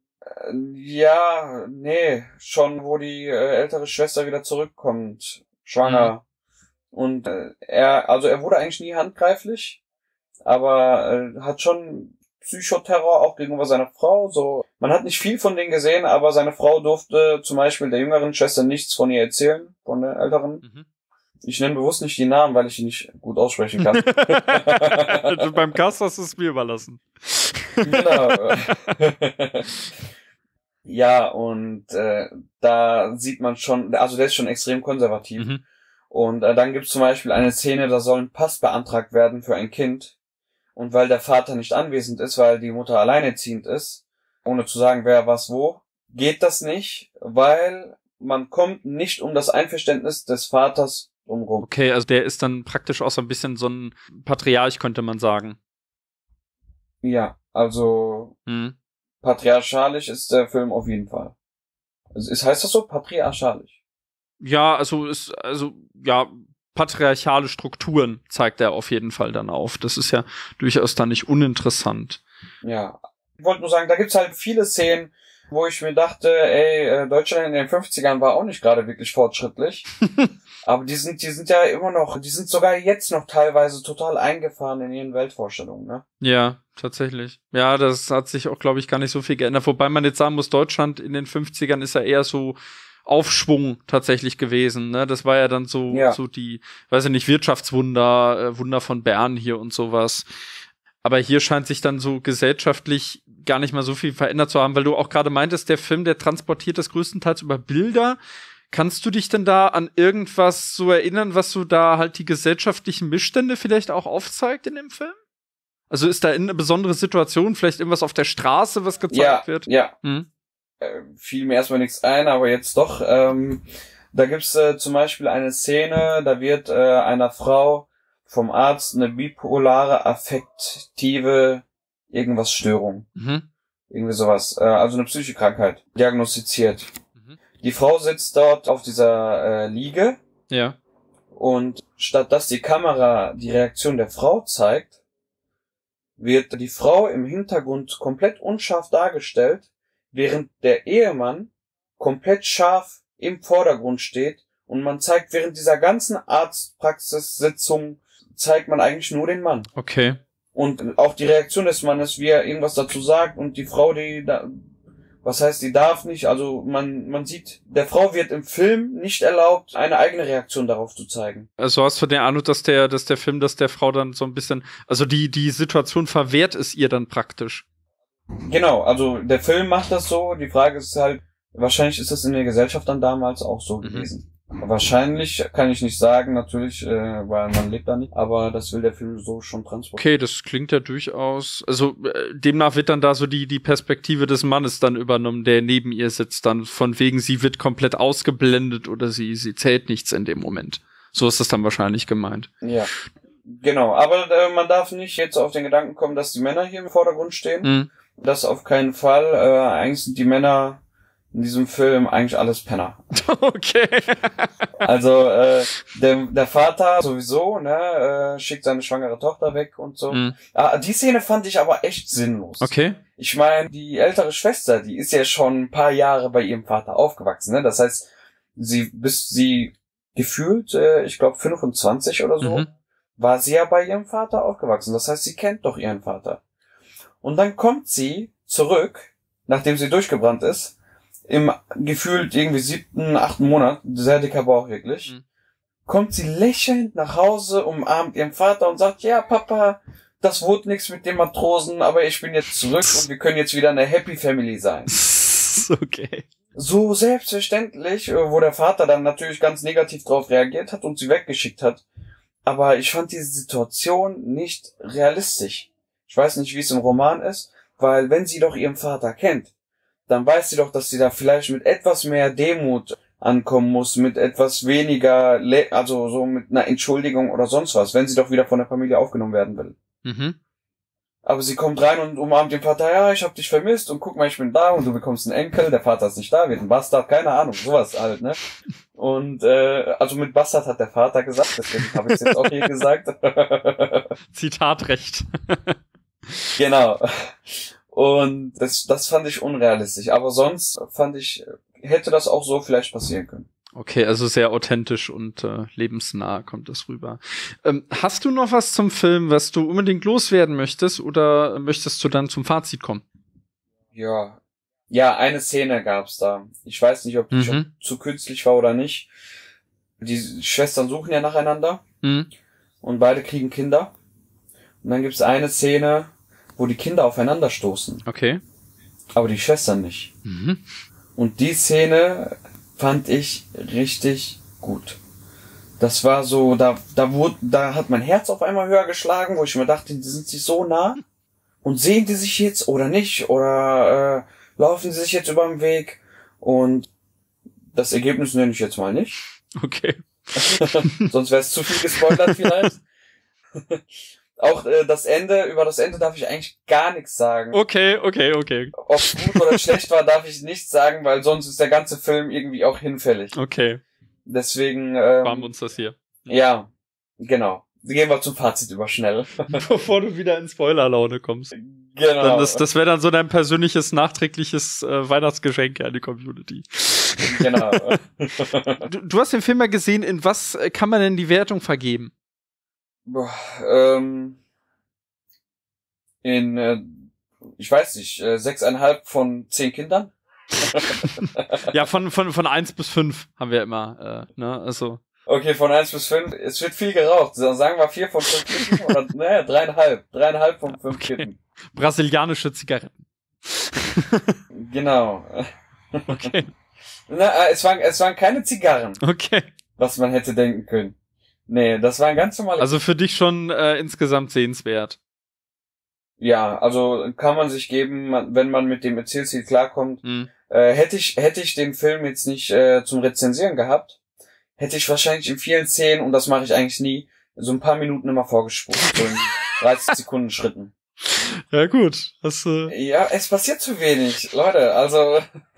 Ja, nee, schon wo die ältere Schwester wieder zurückkommt, schwanger. Und er wurde eigentlich nie handgreiflich, aber hat schon Psychoterror auch gegenüber seiner Frau. So, man hat nicht viel von denen gesehen, aber seine Frau durfte zum Beispiel der jüngeren Schwester nichts von ihr erzählen, von der älteren. Mhm. Ich nenne bewusst nicht die Namen, weil ich die nicht gut aussprechen kann. Beim Cast hast du es mir überlassen. Genau. Ja, und da sieht man schon, also der ist schon extrem konservativ. Mhm. Und dann gibt's zum Beispiel eine Szene, da soll ein Pass beantragt werden für ein Kind. Und weil der Vater nicht anwesend ist, weil die Mutter alleinerziehend ist, ohne zu sagen, wer was wo, geht das nicht, weil man kommt nicht um das Einverständnis des Vaters drumherum. Okay, also der ist dann praktisch auch so ein bisschen so ein Patriarch, könnte man sagen. Ja, also patriarchalisch ist der Film auf jeden Fall. Heißt das so? Patriarchalisch? Ja, patriarchale Strukturen zeigt er auf jeden Fall dann auf. Das ist ja durchaus dann nicht uninteressant. Ja, ich wollte nur sagen, da gibt's halt viele Szenen, wo ich mir dachte, Deutschland in den 50ern war auch nicht gerade wirklich fortschrittlich. Aber die sind ja immer noch, die sind sogar jetzt noch teilweise total eingefahren in ihren Weltvorstellungen, ne? Ja, tatsächlich. Ja, das hat sich auch, glaube ich, gar nicht so viel geändert. Wobei man jetzt sagen muss, Deutschland in den 50ern ist ja eher so Aufschwung tatsächlich gewesen, ne? Das war ja dann so die, weiß ich nicht, Wirtschaftswunder, Wunder von Bern hier und sowas. Aber hier scheint sich dann so gesellschaftlich gar nicht mal so viel verändert zu haben, weil du auch gerade meintest, der Film, der transportiert das größtenteils über Bilder. Kannst du dich denn da an irgendwas so erinnern, was so da halt die gesellschaftlichen Missstände vielleicht auch aufzeigt in dem Film? Also ist da eine besondere Situation, vielleicht irgendwas auf der Straße, was gezeigt wird? Ja. Fiel mir erstmal nichts ein, aber jetzt doch. Da gibt's zum Beispiel eine Szene, da wird einer Frau vom Arzt eine bipolare affektive irgendwas Störung. Irgendwie sowas. Also eine psychische Krankheit diagnostiziert. Die Frau sitzt dort auf dieser Liege. Ja. Und statt dass die Kamera die Reaktion der Frau zeigt, wird die Frau im Hintergrund komplett unscharf dargestellt, während der Ehemann komplett scharf im Vordergrund steht und man zeigt während dieser ganzen Arztpraxissitzung zeigt man eigentlich nur den Mann. Okay. Und auch die Reaktion des Mannes, wie er irgendwas dazu sagt und die Frau, die darf nicht, also man sieht, der Frau wird im Film nicht erlaubt, eine eigene Reaktion darauf zu zeigen. Also hast du den Eindruck, dass der Film, dass der Frau dann so ein bisschen, also die Situation verwehrt ist ihr dann praktisch. Genau, also der Film macht das so, die Frage ist halt, wahrscheinlich ist das in der Gesellschaft dann damals auch so gewesen. Wahrscheinlich kann ich nicht sagen, natürlich, weil man lebt da nicht, aber das will der Film so schon transportieren. Okay, das klingt ja durchaus, also demnach wird dann da so die Perspektive des Mannes dann übernommen, der neben ihr sitzt, dann von wegen, sie wird komplett ausgeblendet oder sie zählt nichts in dem Moment. So ist das dann wahrscheinlich gemeint. Ja, genau, aber man darf nicht jetzt auf den Gedanken kommen, dass die Männer hier im Vordergrund stehen. Das auf keinen Fall, eigentlich sind die Männer in diesem Film eigentlich alles Penner. Okay. Also der Vater sowieso, ne, schickt seine schwangere Tochter weg und so. Die Szene fand ich aber echt sinnlos. Okay. Ich meine, die ältere Schwester, die ist ja schon ein paar Jahre bei ihrem Vater aufgewachsen, ne? Das heißt, bis sie gefühlt, ich glaube 25 oder so, war sie ja bei ihrem Vater aufgewachsen. Das heißt, sie kennt doch ihren Vater. Und dann kommt sie zurück, nachdem sie durchgebrannt ist, im gefühlt irgendwie 7., 8. Monat, sehr dicker Bauch wirklich, kommt sie lächelnd nach Hause, umarmt ihren Vater und sagt, ja, Papa, das wurde nichts mit den Matrosen, aber ich bin jetzt zurück und wir können jetzt wieder eine Happy Family sein. Okay. So selbstverständlich, wo der Vater dann natürlich ganz negativ drauf reagiert hat und sie weggeschickt hat. Aber ich fand diese Situation nicht realistisch. Ich weiß nicht, wie es im Roman ist, weil wenn sie doch ihren Vater kennt, dann weiß sie doch, dass sie da vielleicht mit etwas mehr Demut ankommen muss, mit etwas weniger, also so mit einer Entschuldigung oder sonst was, wenn sie doch wieder von der Familie aufgenommen werden will. Aber sie kommt rein und umarmt den Vater, ja, ich hab dich vermisst und guck mal, ich bin da und du bekommst einen Enkel, der Vater ist nicht da, wird ein Bastard, keine Ahnung, sowas halt, ne? Und also mit Bastard hat der Vater gesagt, deswegen habe ich es jetzt auch hier gesagt. Zitatrecht. Genau. Und das fand ich unrealistisch. Aber sonst fand ich, hätte das auch so vielleicht passieren können. Okay, also sehr authentisch und lebensnah kommt das rüber. Hast du noch was zum Film, was du unbedingt loswerden möchtest, oder möchtest du dann zum Fazit kommen? Ja. Ja, eine Szene gab's da. Ich weiß nicht, ob die schon zu künstlich war oder nicht. Die Schwestern suchen ja nacheinander und beide kriegen Kinder. Und dann gibt's eine Szene, wo die Kinder aufeinander stoßen. Okay. Aber die Schwestern nicht. Und die Szene fand ich richtig gut. Das war so, da hat mein Herz auf einmal höher geschlagen, wo ich mir dachte, die sind sich so nah. Und sehen die sich jetzt oder nicht? Oder laufen sie sich jetzt über den Weg? Und das Ergebnis nenne ich jetzt mal nicht. Okay. Sonst wäre es zu viel gespoilert vielleicht. Auch über das Ende darf ich eigentlich gar nichts sagen. Okay. Ob es gut oder schlecht war, darf ich nichts sagen, weil sonst ist der ganze Film irgendwie auch hinfällig. Okay. Deswegen sparen wir uns das hier. Ja, genau. Gehen wir zum Fazit über schnell. Bevor du wieder in Spoilerlaune kommst. Genau. Dann das wäre dann so dein persönliches, nachträgliches Weihnachtsgeschenk an die Community. Genau. Du hast den Film mal gesehen. In was kann man denn die Wertung vergeben? Ich weiß nicht, 6,5 von 10 Kindern? Ja, von 1 bis 5 haben wir immer, ne, also. Okay, von 1 bis 5. Es wird viel geraucht. Sagen wir 4 von 5 Kippen oder, 3,5. 3,5 von 5 Kippen. Brasilianische Zigaretten. Genau. Okay. Es waren keine Zigarren. Okay. Was man hätte denken können. Nee, das waren ganz normale. Also für dich schon insgesamt sehenswert. Ja, also kann man sich geben, wenn man mit dem Erzählstil klarkommt. Hätte ich den Film jetzt nicht zum Rezensieren gehabt, hätte ich wahrscheinlich in vielen Szenen, und das mache ich eigentlich nie, so ein paar Minuten immer vorgespult, so in 30 Sekunden Schritten. Ja gut. Ja, es passiert zu wenig, Leute, also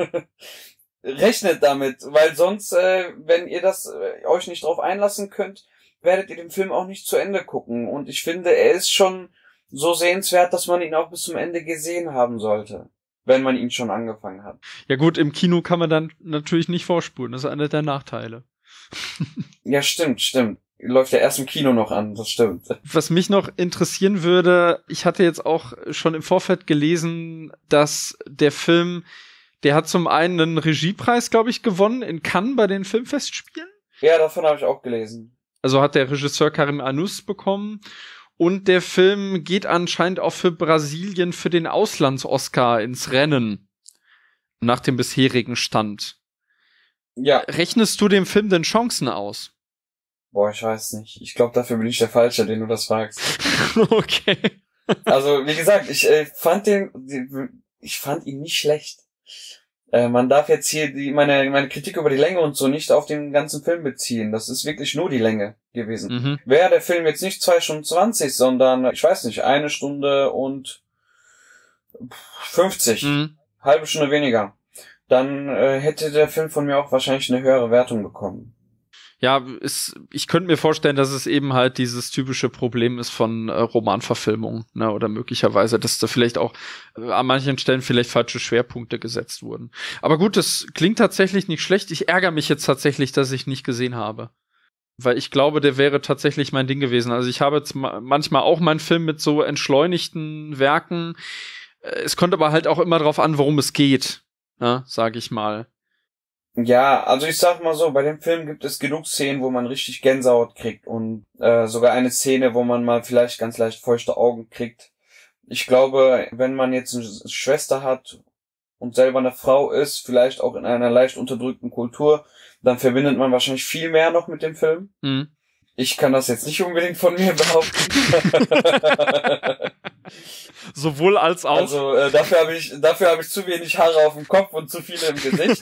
rechnet damit, weil sonst, wenn ihr das euch nicht drauf einlassen könnt, werdet ihr den Film auch nicht zu Ende gucken. Und ich finde, er ist schon so sehenswert, dass man ihn auch bis zum Ende gesehen haben sollte, wenn man ihn schon angefangen hat. Ja gut, im Kino kann man dann natürlich nicht vorspulen, das ist einer der Nachteile. Ja, stimmt. Läuft ja erst im Kino noch an, das stimmt. Was mich noch interessieren würde, ich hatte jetzt auch schon im Vorfeld gelesen, dass der Film, der hat zum einen einen Regiepreis, glaube ich, gewonnen in Cannes bei den Filmfestspielen. Ja, davon habe ich auch gelesen. Also hat der Regisseur Karim Anus bekommen. Und der Film geht anscheinend auch für Brasilien für den Auslands-Oscar ins Rennen. Nach dem bisherigen Stand. Ja. Rechnest du dem Film denn Chancen aus? Boah, ich weiß nicht. Ich glaube, dafür bin ich der Falsche, den du das fragst. Okay. Also, wie gesagt, ich fand ihn nicht schlecht. Man darf jetzt hier meine Kritik über die Länge und so nicht auf den ganzen Film beziehen. Das ist wirklich nur die Länge gewesen. Wäre der Film jetzt nicht 2 Stunden 20, sondern, ich weiß nicht, 1 Stunde und 50, halbe Stunde weniger, dann hätte der Film von mir auch wahrscheinlich eine höhere Wertung bekommen. Ja, ich könnte mir vorstellen, dass es eben halt dieses typische Problem ist von Romanverfilmung, ne, oder möglicherweise, dass da vielleicht auch an manchen Stellen vielleicht falsche Schwerpunkte gesetzt wurden. Aber gut, das klingt tatsächlich nicht schlecht. Ich ärgere mich jetzt tatsächlich, dass ich nicht gesehen habe. Weil ich glaube, der wäre tatsächlich mein Ding gewesen. Also ich habe jetzt manchmal auch meinen Film mit so entschleunigten Werken. Es kommt aber halt auch immer drauf an, worum es geht, ne, sag ich mal. Ja, also ich sag mal so, bei dem Film gibt es genug Szenen, wo man richtig Gänsehaut kriegt und sogar eine Szene, wo man mal vielleicht ganz leicht feuchte Augen kriegt. Ich glaube, wenn man jetzt eine Schwester hat und selber eine Frau ist, vielleicht auch in einer leicht unterdrückten Kultur, dann verbindet man wahrscheinlich viel mehr noch mit dem Film. Ich kann das jetzt nicht unbedingt von mir behaupten. Sowohl als auch. Also dafür habe ich zu wenig Haare auf dem Kopf und zu viele im Gesicht.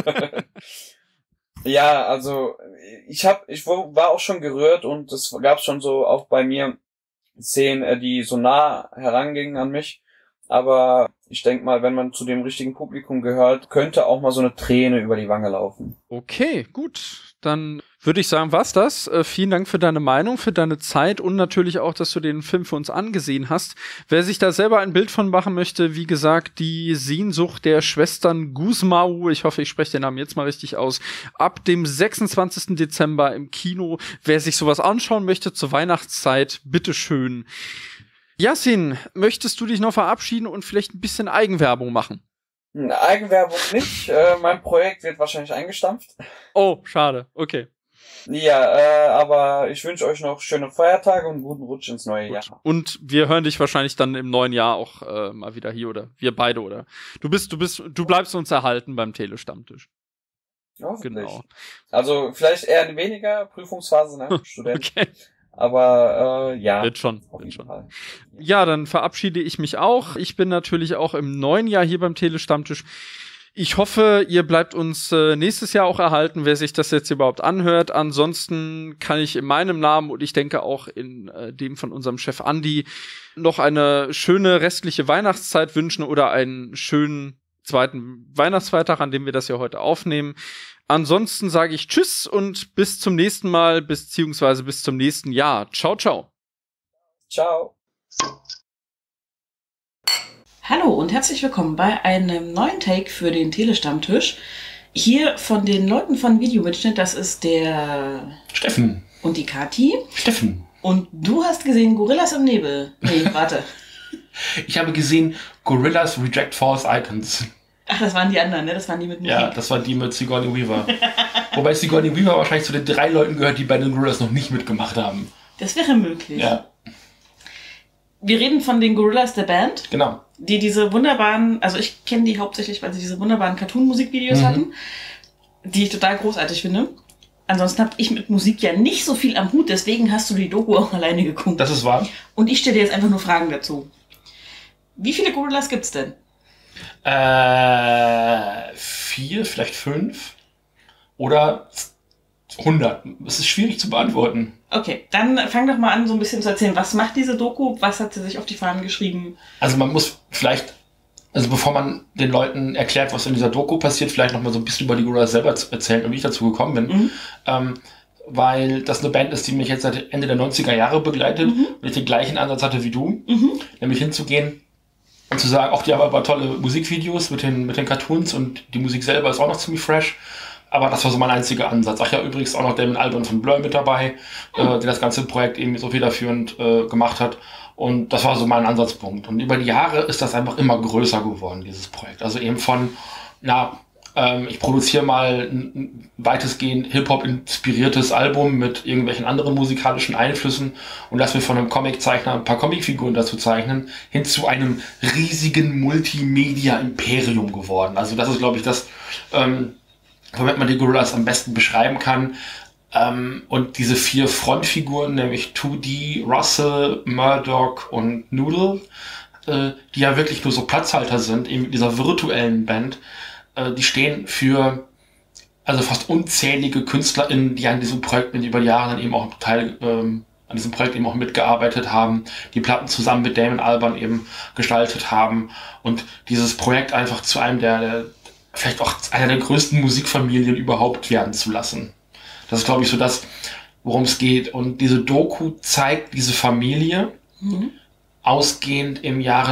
Ja, also ich war auch schon gerührt und es gab schon so auch bei mir Szenen, die so nah herangingen an mich. Aber ich denke mal, wenn man zu dem richtigen Publikum gehört, könnte auch mal so eine Träne über die Wange laufen. Okay, gut. Dann würde ich sagen, war's das. Vielen Dank für deine Meinung, für deine Zeit und natürlich auch, dass du den Film für uns angesehen hast. Wer sich da selber ein Bild von machen möchte, wie gesagt, die Sehnsucht der Schwestern Gusmao, ich hoffe, ich spreche den Namen jetzt mal richtig aus, ab dem 26. Dezember im Kino. Wer sich sowas anschauen möchte zur Weihnachtszeit, bitteschön. Yassin, möchtest du dich noch verabschieden und vielleicht ein bisschen Eigenwerbung machen? Eigenwerbung nicht. Mein Projekt wird wahrscheinlich eingestampft. Oh, schade. Okay. Ja, aber ich wünsche euch noch schöne Feiertage und einen guten Rutsch ins neue Jahr. Und wir hören dich wahrscheinlich dann im neuen Jahr auch mal wieder hier, oder wir beide, oder? Du bleibst uns erhalten beim Telestammtisch. Genau. Also vielleicht eher weniger Prüfungsphase, ne? Student. Okay. Aber ja. Wird schon. Ja, dann verabschiede ich mich auch. Ich bin natürlich auch im neuen Jahr hier beim Telestammtisch. Ich hoffe, ihr bleibt uns nächstes Jahr auch erhalten, wer sich das jetzt überhaupt anhört. Ansonsten kann ich in meinem Namen und ich denke auch in dem von unserem Chef Andi noch eine schöne restliche Weihnachtszeit wünschen oder einen schönen zweiten Weihnachtsfeiertag, an dem wir das ja heute aufnehmen. Ansonsten sage ich Tschüss und bis zum nächsten Mal, beziehungsweise bis zum nächsten Jahr. Ciao, ciao. Ciao. Hallo und herzlich willkommen bei einem neuen Take für den Telestammtisch. Hier von den Leuten von Videomitschnitt, das ist der Steffen. Und die Kathi. Steffen. Und du hast gesehen Gorillas im Nebel. Nee, warte. Ich habe gesehen Gorillas Reject False Icons. Ach, das waren die anderen, ne? Das waren die mit Musik. Ja, das war die mit Sigourney Weaver. Wobei Sigourney Weaver wahrscheinlich zu den 3 Leuten gehört, die bei den Gorillas noch nicht mitgemacht haben. Das wäre möglich. Ja. Wir reden von den Gorillas der Band. Genau. Die diese wunderbaren, also ich kenne die hauptsächlich, weil sie diese wunderbaren Cartoon-Musikvideos hatten, die ich total großartig finde. Ansonsten habe ich mit Musik ja nicht so viel am Hut, deswegen hast du die Doku auch alleine geguckt. Das ist wahr. Und ich stelle dir jetzt einfach nur Fragen dazu. Wie viele Gorillas gibt's denn? 4, vielleicht 5 oder 100. Das ist schwierig zu beantworten. Okay, dann fang doch mal an, so ein bisschen zu erzählen. Was macht diese Doku? Was hat sie sich auf die Fahnen geschrieben? Also man muss vielleicht, also bevor man den Leuten erklärt, was in dieser Doku passiert, vielleicht noch mal so ein bisschen über die Gorillas selber erzählen und wie ich dazu gekommen bin. Weil das eine Band ist, die mich jetzt seit Ende der 90er Jahre begleitet und ich den gleichen Ansatz hatte wie du, nämlich hinzugehen und zu sagen, auch die haben aber tolle Musikvideos mit den Cartoons und die Musik selber ist auch noch ziemlich fresh. Aber das war so mein einziger Ansatz. Ach ja, übrigens auch noch Damon Albarn von Blur mit dabei, der das ganze Projekt eben so federführend gemacht hat. Und das war so mein Ansatzpunkt. Und über die Jahre ist das einfach immer größer geworden, dieses Projekt. Also eben von, ich produziere mal ein weitestgehend Hip-Hop-inspiriertes Album mit irgendwelchen anderen musikalischen Einflüssen und lass mir von einem Comiczeichner ein paar Comicfiguren dazu zeichnen, hin zu einem riesigen Multimedia-Imperium geworden. Also das ist, glaube ich, das, womit man die Gorillas am besten beschreiben kann. Und diese 4 Frontfiguren, nämlich 2D, Russell, Murdoch und Noodle, die ja wirklich nur so Platzhalter sind, eben mit dieser virtuellen Band, die stehen für also fast unzählige KünstlerInnen, die an diesem Projekt über die Jahre dann eben auch an diesem Projekt eben auch mitgearbeitet haben, die Platten zusammen mit Damon Albarn eben gestaltet haben und dieses Projekt einfach zu einem der vielleicht auch einer der größten Musikfamilien überhaupt werden zu lassen. Das ist, glaube ich, so das, worum es geht. Und diese Doku zeigt diese Familie, ausgehend im Jahre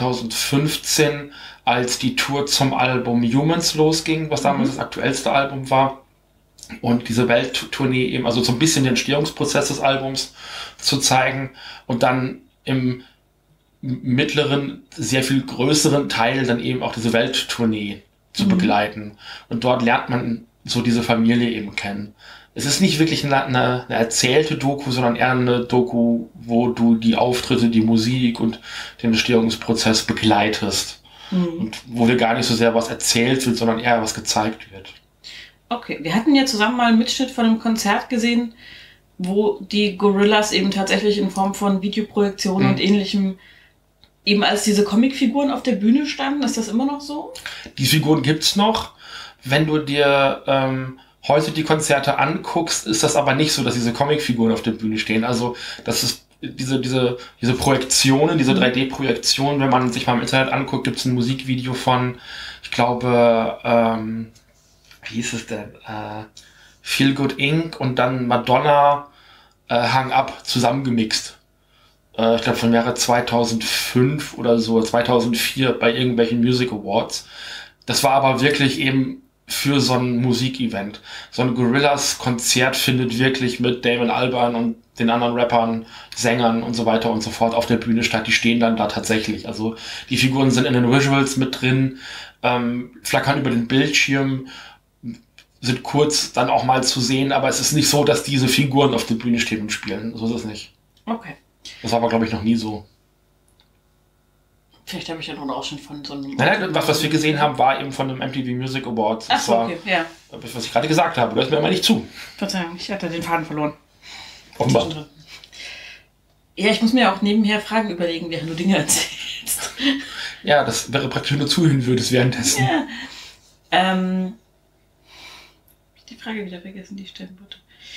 2015, als die Tour zum Album Humans losging, was damals das aktuellste Album war. Und diese Welttournee eben, also so ein bisschen den Entstehungsprozess des Albums zu zeigen und dann im mittleren, sehr viel größeren Teil dann eben auch diese Welttournee zu begleiten. Und dort lernt man so diese Familie eben kennen. Es ist nicht wirklich eine erzählte Doku, sondern eher eine Doku, wo du die Auftritte, die Musik und den Entstehungsprozess begleitest. Und wo dir gar nicht so sehr was erzählt wird, sondern eher was gezeigt wird. Okay, wir hatten ja zusammen mal einen Mitschnitt von einem Konzert gesehen, wo die Gorillas eben tatsächlich in Form von Videoprojektionen und Ähnlichem eben als diese Comicfiguren auf der Bühne standen. Ist das immer noch so? Die Figuren gibt's noch. Wenn du dir heute die Konzerte anguckst, ist das aber nicht so, dass diese Comicfiguren auf der Bühne stehen. Also das ist diese Projektionen, diese 3D-Projektionen, wenn man sich mal im Internet anguckt, gibt es ein Musikvideo von, ich glaube, wie hieß es denn? Feel Good Inc. und dann Madonna Hang Up zusammengemixt. Ich glaube vom Jahre 2005 oder so, 2004 bei irgendwelchen Music Awards. Das war aber wirklich eben für so ein Musikevent. So ein Gorillaz-Konzert findet wirklich mit Damon Albarn und den anderen Rappern, Sängern und so weiter und so fort auf der Bühne statt. Die stehen dann da tatsächlich. Also die Figuren sind in den Visuals mit drin, flackern über den Bildschirm, sind kurz dann auch mal zu sehen, aber es ist nicht so, dass diese Figuren auf der Bühne stehen und spielen. So ist es nicht. Okay. Das war aber, glaube ich, noch nie so. Vielleicht habe ich ja noch auch schon von so einem... Nein, was wir gesehen haben, war eben von einem MTV Music Awards. Ach so, okay, ja. Was ich gerade gesagt habe. Du hörst mir aber nicht zu. Verzeihung, ich hatte den Faden verloren. Offenbar. Ja, ich muss mir auch nebenher Fragen überlegen, während du Dinge erzählst. Ja, das wäre praktisch, wenn du zuhören würdest währenddessen. Ja. Ich die Frage wieder vergessen, die ich stellen wollte.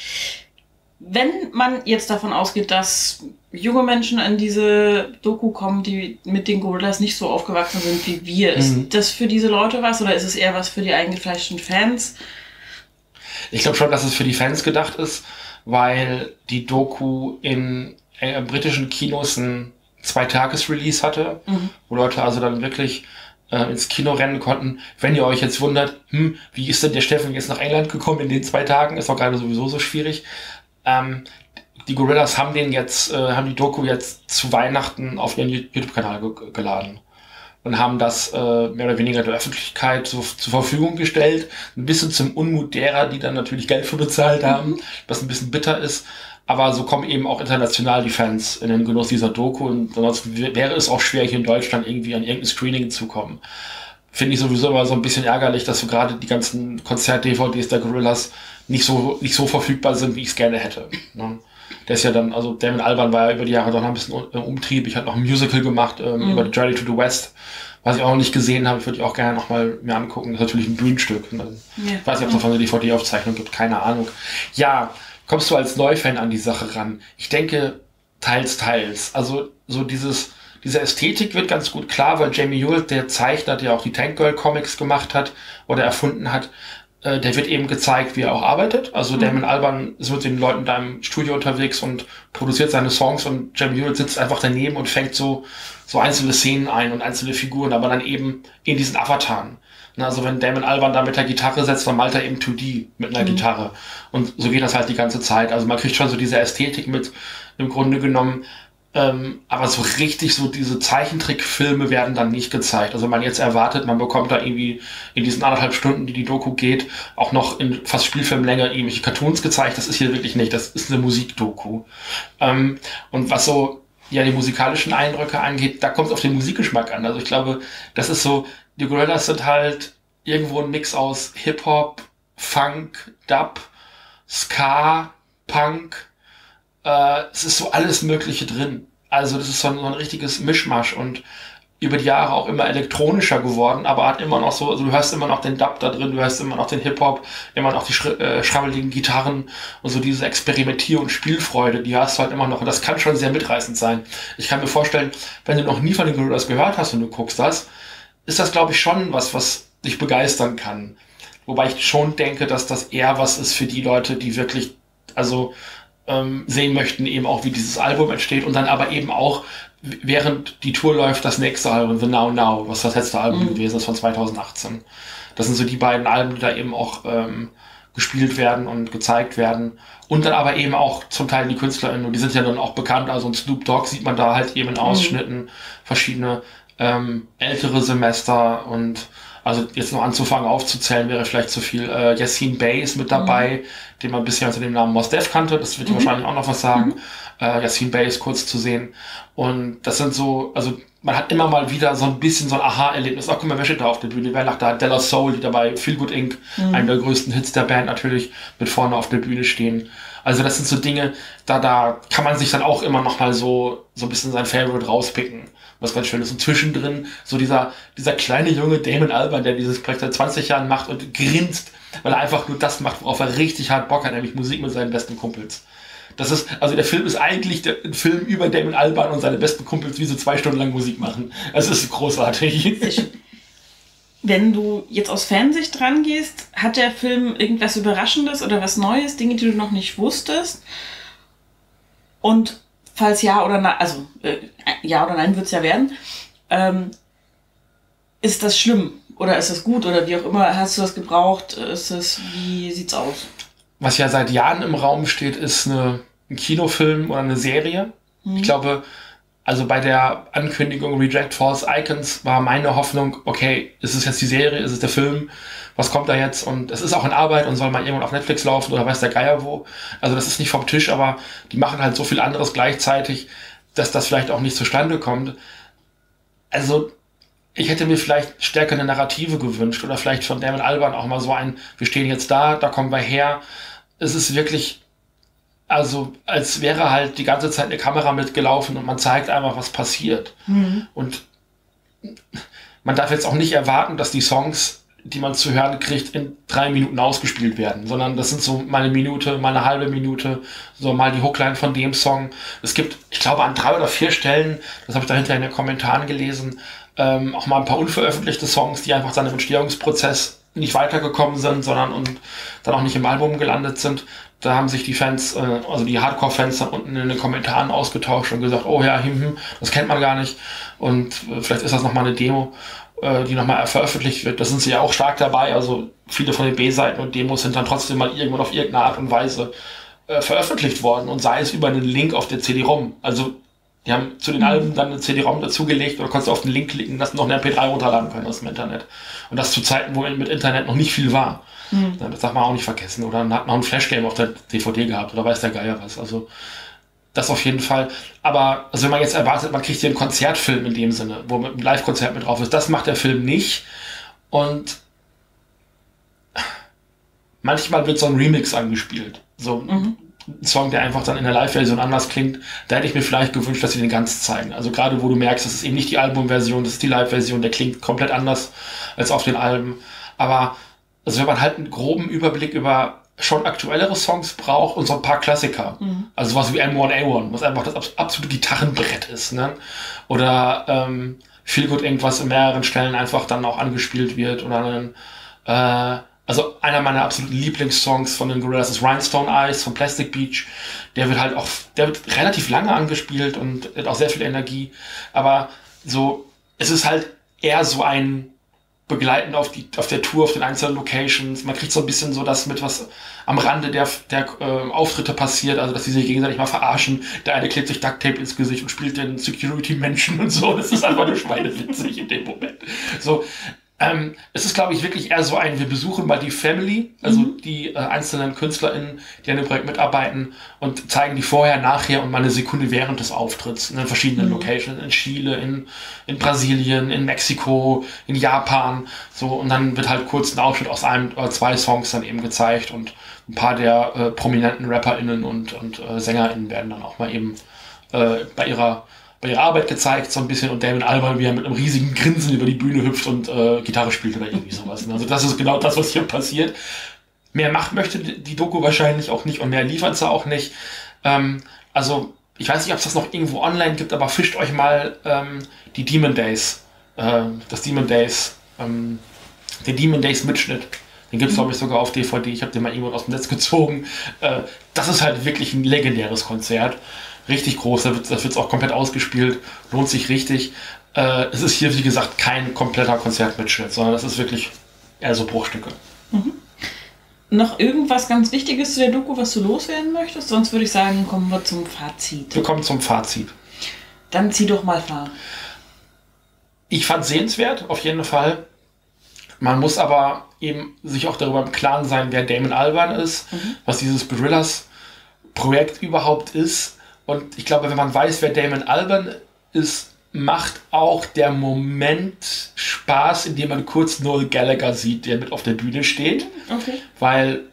Wenn man jetzt davon ausgeht, dass junge Menschen an diese Doku kommen, die mit den Gorillaz nicht so aufgewachsen sind wie wir, ist das für diese Leute was oder ist es eher was für die eingefleischten Fans? Ich glaube schon, dass es für die Fans gedacht ist, weil die Doku in britischen Kinos ein 2-Tages-Release hatte, wo Leute also dann wirklich ins Kino rennen konnten. Wenn ihr euch jetzt wundert, wie ist denn der Steffen jetzt nach England gekommen in den 2 Tagen? Ist doch gerade sowieso so schwierig. Die Gorillaz haben die Doku jetzt zu Weihnachten auf ihren YouTube-Kanal geladen und haben das mehr oder weniger der Öffentlichkeit zur Verfügung gestellt. Ein bisschen zum Unmut derer, die dann natürlich Geld für bezahlt haben, was ein bisschen bitter ist. Aber so kommen eben auch international die Fans in den Genuss dieser Doku und ansonsten wäre es auch schwer, hier in Deutschland irgendwie an irgendein Screening zu kommen. Finde ich sowieso immer so ein bisschen ärgerlich, dass so gerade die ganzen Konzert-DVDs der Gorillaz nicht so verfügbar sind, wie ich es gerne hätte. Ne? Der ist ja dann, also Damon Albarn war ja über die Jahre doch noch ein bisschen Umtrieb. Ich habe noch ein Musical gemacht über Journey to the West, was ich auch noch nicht gesehen habe. Ich würde ich auch gerne noch mal mir angucken. Das ist natürlich ein Bühnenstück. Ich weiß nicht, ob es noch eine DVD-Aufzeichnung gibt, keine Ahnung. Ja, kommst du als Neufan an die Sache ran? Ich denke, teils. Also so diese Ästhetik wird ganz gut klar, weil Jamie Hewitt, der Zeichner, der auch die Tank Girl Comics gemacht hat oder erfunden hat, der wird eben gezeigt, wie er auch arbeitet. Also Damon Albarn ist mit den Leuten da im Studio unterwegs und produziert seine Songs und Jamie Hewitt sitzt einfach daneben und fängt so einzelne Szenen ein und einzelne Figuren, aber dann eben in diesen Avataren. Also wenn Damon Albarn da mit der Gitarre setzt, dann malt er eben 2D mit einer Gitarre. Und so geht das halt die ganze Zeit. Also man kriegt schon so diese Ästhetik mit, im Grunde genommen. Aber so richtig so diese Zeichentrickfilme werden dann nicht gezeigt. Also man jetzt erwartet, man bekommt da irgendwie in diesen 1,5 Stunden, die die Doku geht, auch noch in fast Spielfilmlänge irgendwelche Cartoons gezeigt. Das ist hier wirklich nicht. Das ist eine Musikdoku. Und was so die musikalischen Eindrücke angeht, da kommt es auf den Musikgeschmack an. Also ich glaube, das ist so, die Gorillaz sind halt irgendwo ein Mix aus Hip-Hop, Funk, Dub, Ska, Punk. Es ist so alles Mögliche drin. Also das ist so ein richtiges Mischmasch und über die Jahre auch immer elektronischer geworden, aber hat immer noch so, also du hörst immer noch den Dub da drin, du hörst immer noch den Hip-Hop, immer noch die schrabbeligen Gitarren und so diese Experimentier- und Spielfreude, die hast du halt immer noch und das kann schon sehr mitreißend sein. Ich kann mir vorstellen, wenn du noch nie von den Gorillaz gehört hast und du guckst das, ist das, glaube ich, schon was dich begeistern kann. Wobei ich schon denke, dass das eher was ist für die Leute, die wirklich, sehen möchten, eben auch, wie dieses Album entsteht und dann aber eben auch, während die Tour läuft, das nächste Album, The Now Now, was das letzte Album gewesen ist von 2018. Das sind so die beiden Alben, die da eben auch gespielt werden und gezeigt werden. Und dann aber eben auch zum Teil die KünstlerInnen, und die sind ja dann auch bekannt, also in Snoop Dogg sieht man da halt eben in Ausschnitten verschiedene ältere Semester und also jetzt noch anzufangen aufzuzählen wäre vielleicht zu viel. Yassine Bey ist mit dabei, den man bisher unter dem Namen Mos Def kannte. Das wird wahrscheinlich auch noch was sagen. Yassine Bey ist kurz zu sehen. Und das sind so, also man hat immer mal wieder so ein bisschen so ein Aha-Erlebnis. Ach, guck mal, wer steht da auf der Bühne? Wer lacht da? Della Soul, die dabei Feel Good Inc., einen der größten Hits der Band natürlich, mit vorne auf der Bühne stehen. Also das sind so Dinge, da kann man sich dann auch immer noch mal so ein bisschen sein Favorite rauspicken. Was ganz schön ist. Und zwischendrin so dieser kleine junge Damon Albarn, der dieses Projekt seit 20 Jahren macht und grinst, weil er einfach nur das macht, worauf er richtig hart Bock hat, nämlich Musik mit seinen besten Kumpels. Also der Film ist eigentlich ein Film über Damon Albarn und seine besten Kumpels, wie sie 2 Stunden lang Musik machen. Es ist großartig. Wenn du jetzt aus Fansicht dran gehst, hat der Film irgendwas Überraschendes oder was Neues, Dinge, die du noch nicht wusstest? Und falls ja oder nein, also ja oder nein wird es ja werden, ist das schlimm oder ist das gut oder wie auch immer, hast du das gebraucht? Wie sieht's aus? Was ja seit Jahren im Raum steht, ist ein Kinofilm oder eine Serie. Ich glaube, also bei der Ankündigung Reject False Icons war meine Hoffnung, okay, ist es jetzt die Serie, ist es der Film, was kommt da jetzt? Und es ist auch in Arbeit und soll mal irgendwann auf Netflix laufen oder weiß der Geier wo. Also das ist nicht vom Tisch, aber die machen halt so viel anderes gleichzeitig, dass das vielleicht auch nicht zustande kommt. Also ich hätte mir vielleicht stärker eine Narrative gewünscht oder vielleicht von Damon Albarn auch mal so ein, wir stehen jetzt da kommen wir her. Es ist wirklich, also als wäre halt die ganze Zeit eine Kamera mitgelaufen und man zeigt einfach, was passiert. Und man darf jetzt auch nicht erwarten, dass die Songs, die man zu hören kriegt, in 3 Minuten ausgespielt werden, sondern das sind so mal eine Minute, mal eine halbe Minute, so mal die Hookline von dem Song. Es gibt, ich glaube, an 3 oder 4 Stellen, das habe ich dahinter in den Kommentaren gelesen, auch mal ein paar unveröffentlichte Songs, die einfach dann im Entstehungsprozess nicht weitergekommen sind, sondern und dann auch nicht im Album gelandet sind. Da haben sich die Fans, also die Hardcore-Fans dann unten in den Kommentaren ausgetauscht und gesagt, oh ja, das kennt man gar nicht und vielleicht ist das nochmal eine Demo, die nochmal veröffentlicht wird. Da sind sie ja auch stark dabei, also viele von den B-Seiten und Demos sind dann trotzdem mal irgendwann auf irgendeine Art und Weise veröffentlicht worden und sei es über einen Link auf der CD-ROM. Also die haben zu den Alben dann eine CD-ROM dazugelegt oder konntest du auf den Link klicken, dass du noch eine MP3 runterladen können aus dem Internet. Und das zu Zeiten, wo mit Internet noch nicht viel war. Das darf man auch nicht vergessen. Oder man hat noch ein Flashgame auf der DVD gehabt oder weiß der Geier was. Also das auf jeden Fall. Aber also wenn man jetzt erwartet, man kriegt hier einen Konzertfilm in dem Sinne, wo mit einem Live-Konzert mit drauf ist, das macht der Film nicht. Und manchmal wird so ein Remix angespielt. So ein Song, der einfach dann in der Live-Version anders klingt. Da hätte ich mir vielleicht gewünscht, dass sie den ganz zeigen. Also gerade wo du merkst, das ist eben nicht die Album-Version, das ist die Live-Version, der klingt komplett anders als auf den Alben. Aber also wenn man halt einen groben Überblick über schon aktuellere Songs braucht und so ein paar Klassiker. Also sowas wie M1A1, was einfach das absolute Gitarrenbrett ist. Ne? Oder Feel Good irgendwas in mehreren Stellen einfach dann auch angespielt wird. Oder also einer meiner absoluten Lieblingssongs von den Gorillaz ist Rhinestone Eyes von Plastic Beach. Der wird relativ lange angespielt und hat auch sehr viel Energie. Aber so, es ist halt eher so ein Begleiten auf der Tour, auf den einzelnen Locations. Man kriegt so ein bisschen so das mit, was am Rande der Auftritte passiert, also dass die sich gegenseitig mal verarschen. Der eine klebt sich Ducktape ins Gesicht und spielt den Security-Menschen und so. Das ist einfach nur schweinewitzig in dem Moment. So, es ist, glaube ich, wirklich eher so wir besuchen mal die Family, also die einzelnen KünstlerInnen, die an dem Projekt mitarbeiten und zeigen die vorher, nachher und mal eine Sekunde während des Auftritts in den verschiedenen Locations, in Chile, in Brasilien, in Mexiko, in Japan, so, und dann wird halt kurz ein Ausschnitt aus 1 oder 2 Songs dann eben gezeigt und ein paar der prominenten RapperInnen und SängerInnen werden dann auch mal eben bei ihrer Arbeit gezeigt, so ein bisschen, und Damon Albarn, wie er mit einem riesigen Grinsen über die Bühne hüpft und Gitarre spielt oder irgendwie sowas. Also das ist genau das, was hier passiert. Mehr Macht möchte die Doku wahrscheinlich auch nicht und mehr liefert sie auch nicht. Also ich weiß nicht, ob es das noch irgendwo online gibt, aber fischt euch mal die Demon Days, den Demon Days Mitschnitt. Den gibt es, glaube ich, sogar auf DVD. Ich habe den mal irgendwo aus dem Netz gezogen. Das ist halt wirklich ein legendäres Konzert. Richtig groß, das wird auch komplett ausgespielt, lohnt sich richtig. Es ist hier, wie gesagt, kein kompletter Konzertmitschnitt, sondern es ist wirklich eher so Bruchstücke. Noch irgendwas ganz Wichtiges zu der Doku, was du loswerden möchtest? Sonst würde ich sagen, kommen wir zum Fazit. Wir kommen zum Fazit. Dann zieh doch mal Fahr. Ich fand es sehenswert, auf jeden Fall. Man muss aber eben sich auch darüber im Klaren sein, wer Damon Albarn ist, was dieses Gorillaz-Projekt überhaupt ist. Und ich glaube, wenn man weiß, wer Damon Albarn ist, macht auch der Moment Spaß, indem man kurz Noel Gallagher sieht, der mit auf der Bühne steht. Okay. Weil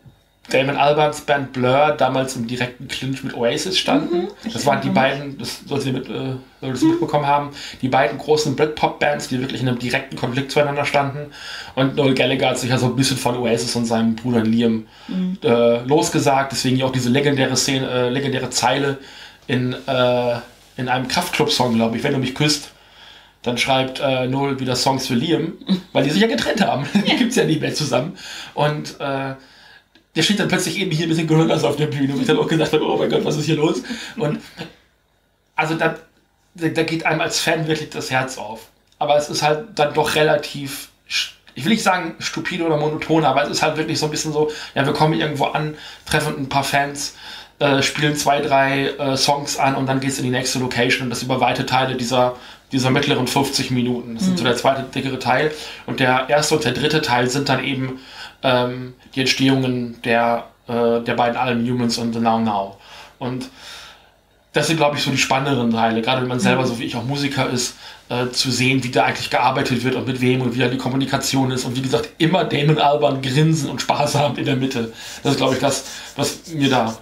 Damon Albans Band Blur damals im direkten Clinch mit Oasis standen. Das waren die beiden, das solltet ihr mitbekommen haben, die beiden großen Britpop-Bands, die wirklich in einem direkten Konflikt zueinander standen. Und Noel Gallagher hat sich ja so ein bisschen von Oasis und seinem Bruder Liam losgesagt. Deswegen auch diese legendäre Zeile in einem Kraftklub-Song, glaube ich, wenn du mich küsst. Dann schreibt Noel wieder Songs für Liam, weil die sich ja getrennt haben. Die gibt es ja nicht mehr zusammen. Und der steht dann plötzlich eben hier ein bisschen Gorillas auf der Bühne. Und ich dann auch gesagt habe, oh mein Gott, was ist hier los? Und also da geht einem als Fan wirklich das Herz auf. Aber es ist halt dann doch relativ, ich will nicht sagen stupide oder monoton, aber es ist halt wirklich so ein bisschen so, ja, wir kommen irgendwo an, treffen ein paar Fans, spielen 2, 3 Songs an und dann geht's in die nächste Location und das über weite Teile dieser mittleren 50 Minuten. Das sind so der zweite dickere Teil. Und der erste und der dritte Teil sind dann eben die Entstehungen der beiden Alben Humans und The Now Now. Und das sind, glaube ich, so die spannenderen Teile, gerade wenn man selber, so wie ich, auch Musiker ist, zu sehen, wie da eigentlich gearbeitet wird und mit wem und wie da die Kommunikation ist. Und wie gesagt, immer Damon Albarn grinsen und Spaß haben in der Mitte. Das ist, glaube ich, das, was mir da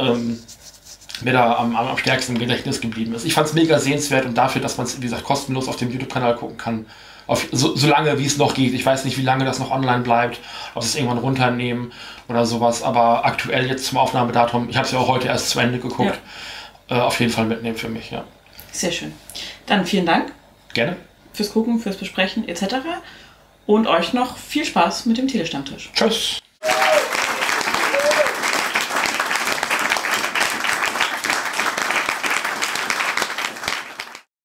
am stärksten im Gedächtnis geblieben ist. Ich fand es mega sehenswert und dafür, dass man es, wie gesagt, kostenlos auf dem YouTube-Kanal gucken kann, so lange wie es noch geht. Ich weiß nicht, wie lange das noch online bleibt, ob sie es irgendwann runternehmen oder sowas, aber aktuell jetzt zum Aufnahmedatum, ich habe es ja auch heute erst zu Ende geguckt, auf jeden Fall mitnehmen für mich, ja. Sehr schön. Dann vielen Dank. Gerne. Fürs Gucken, fürs Besprechen etc. Und euch noch viel Spaß mit dem Telestammtisch. Tschüss.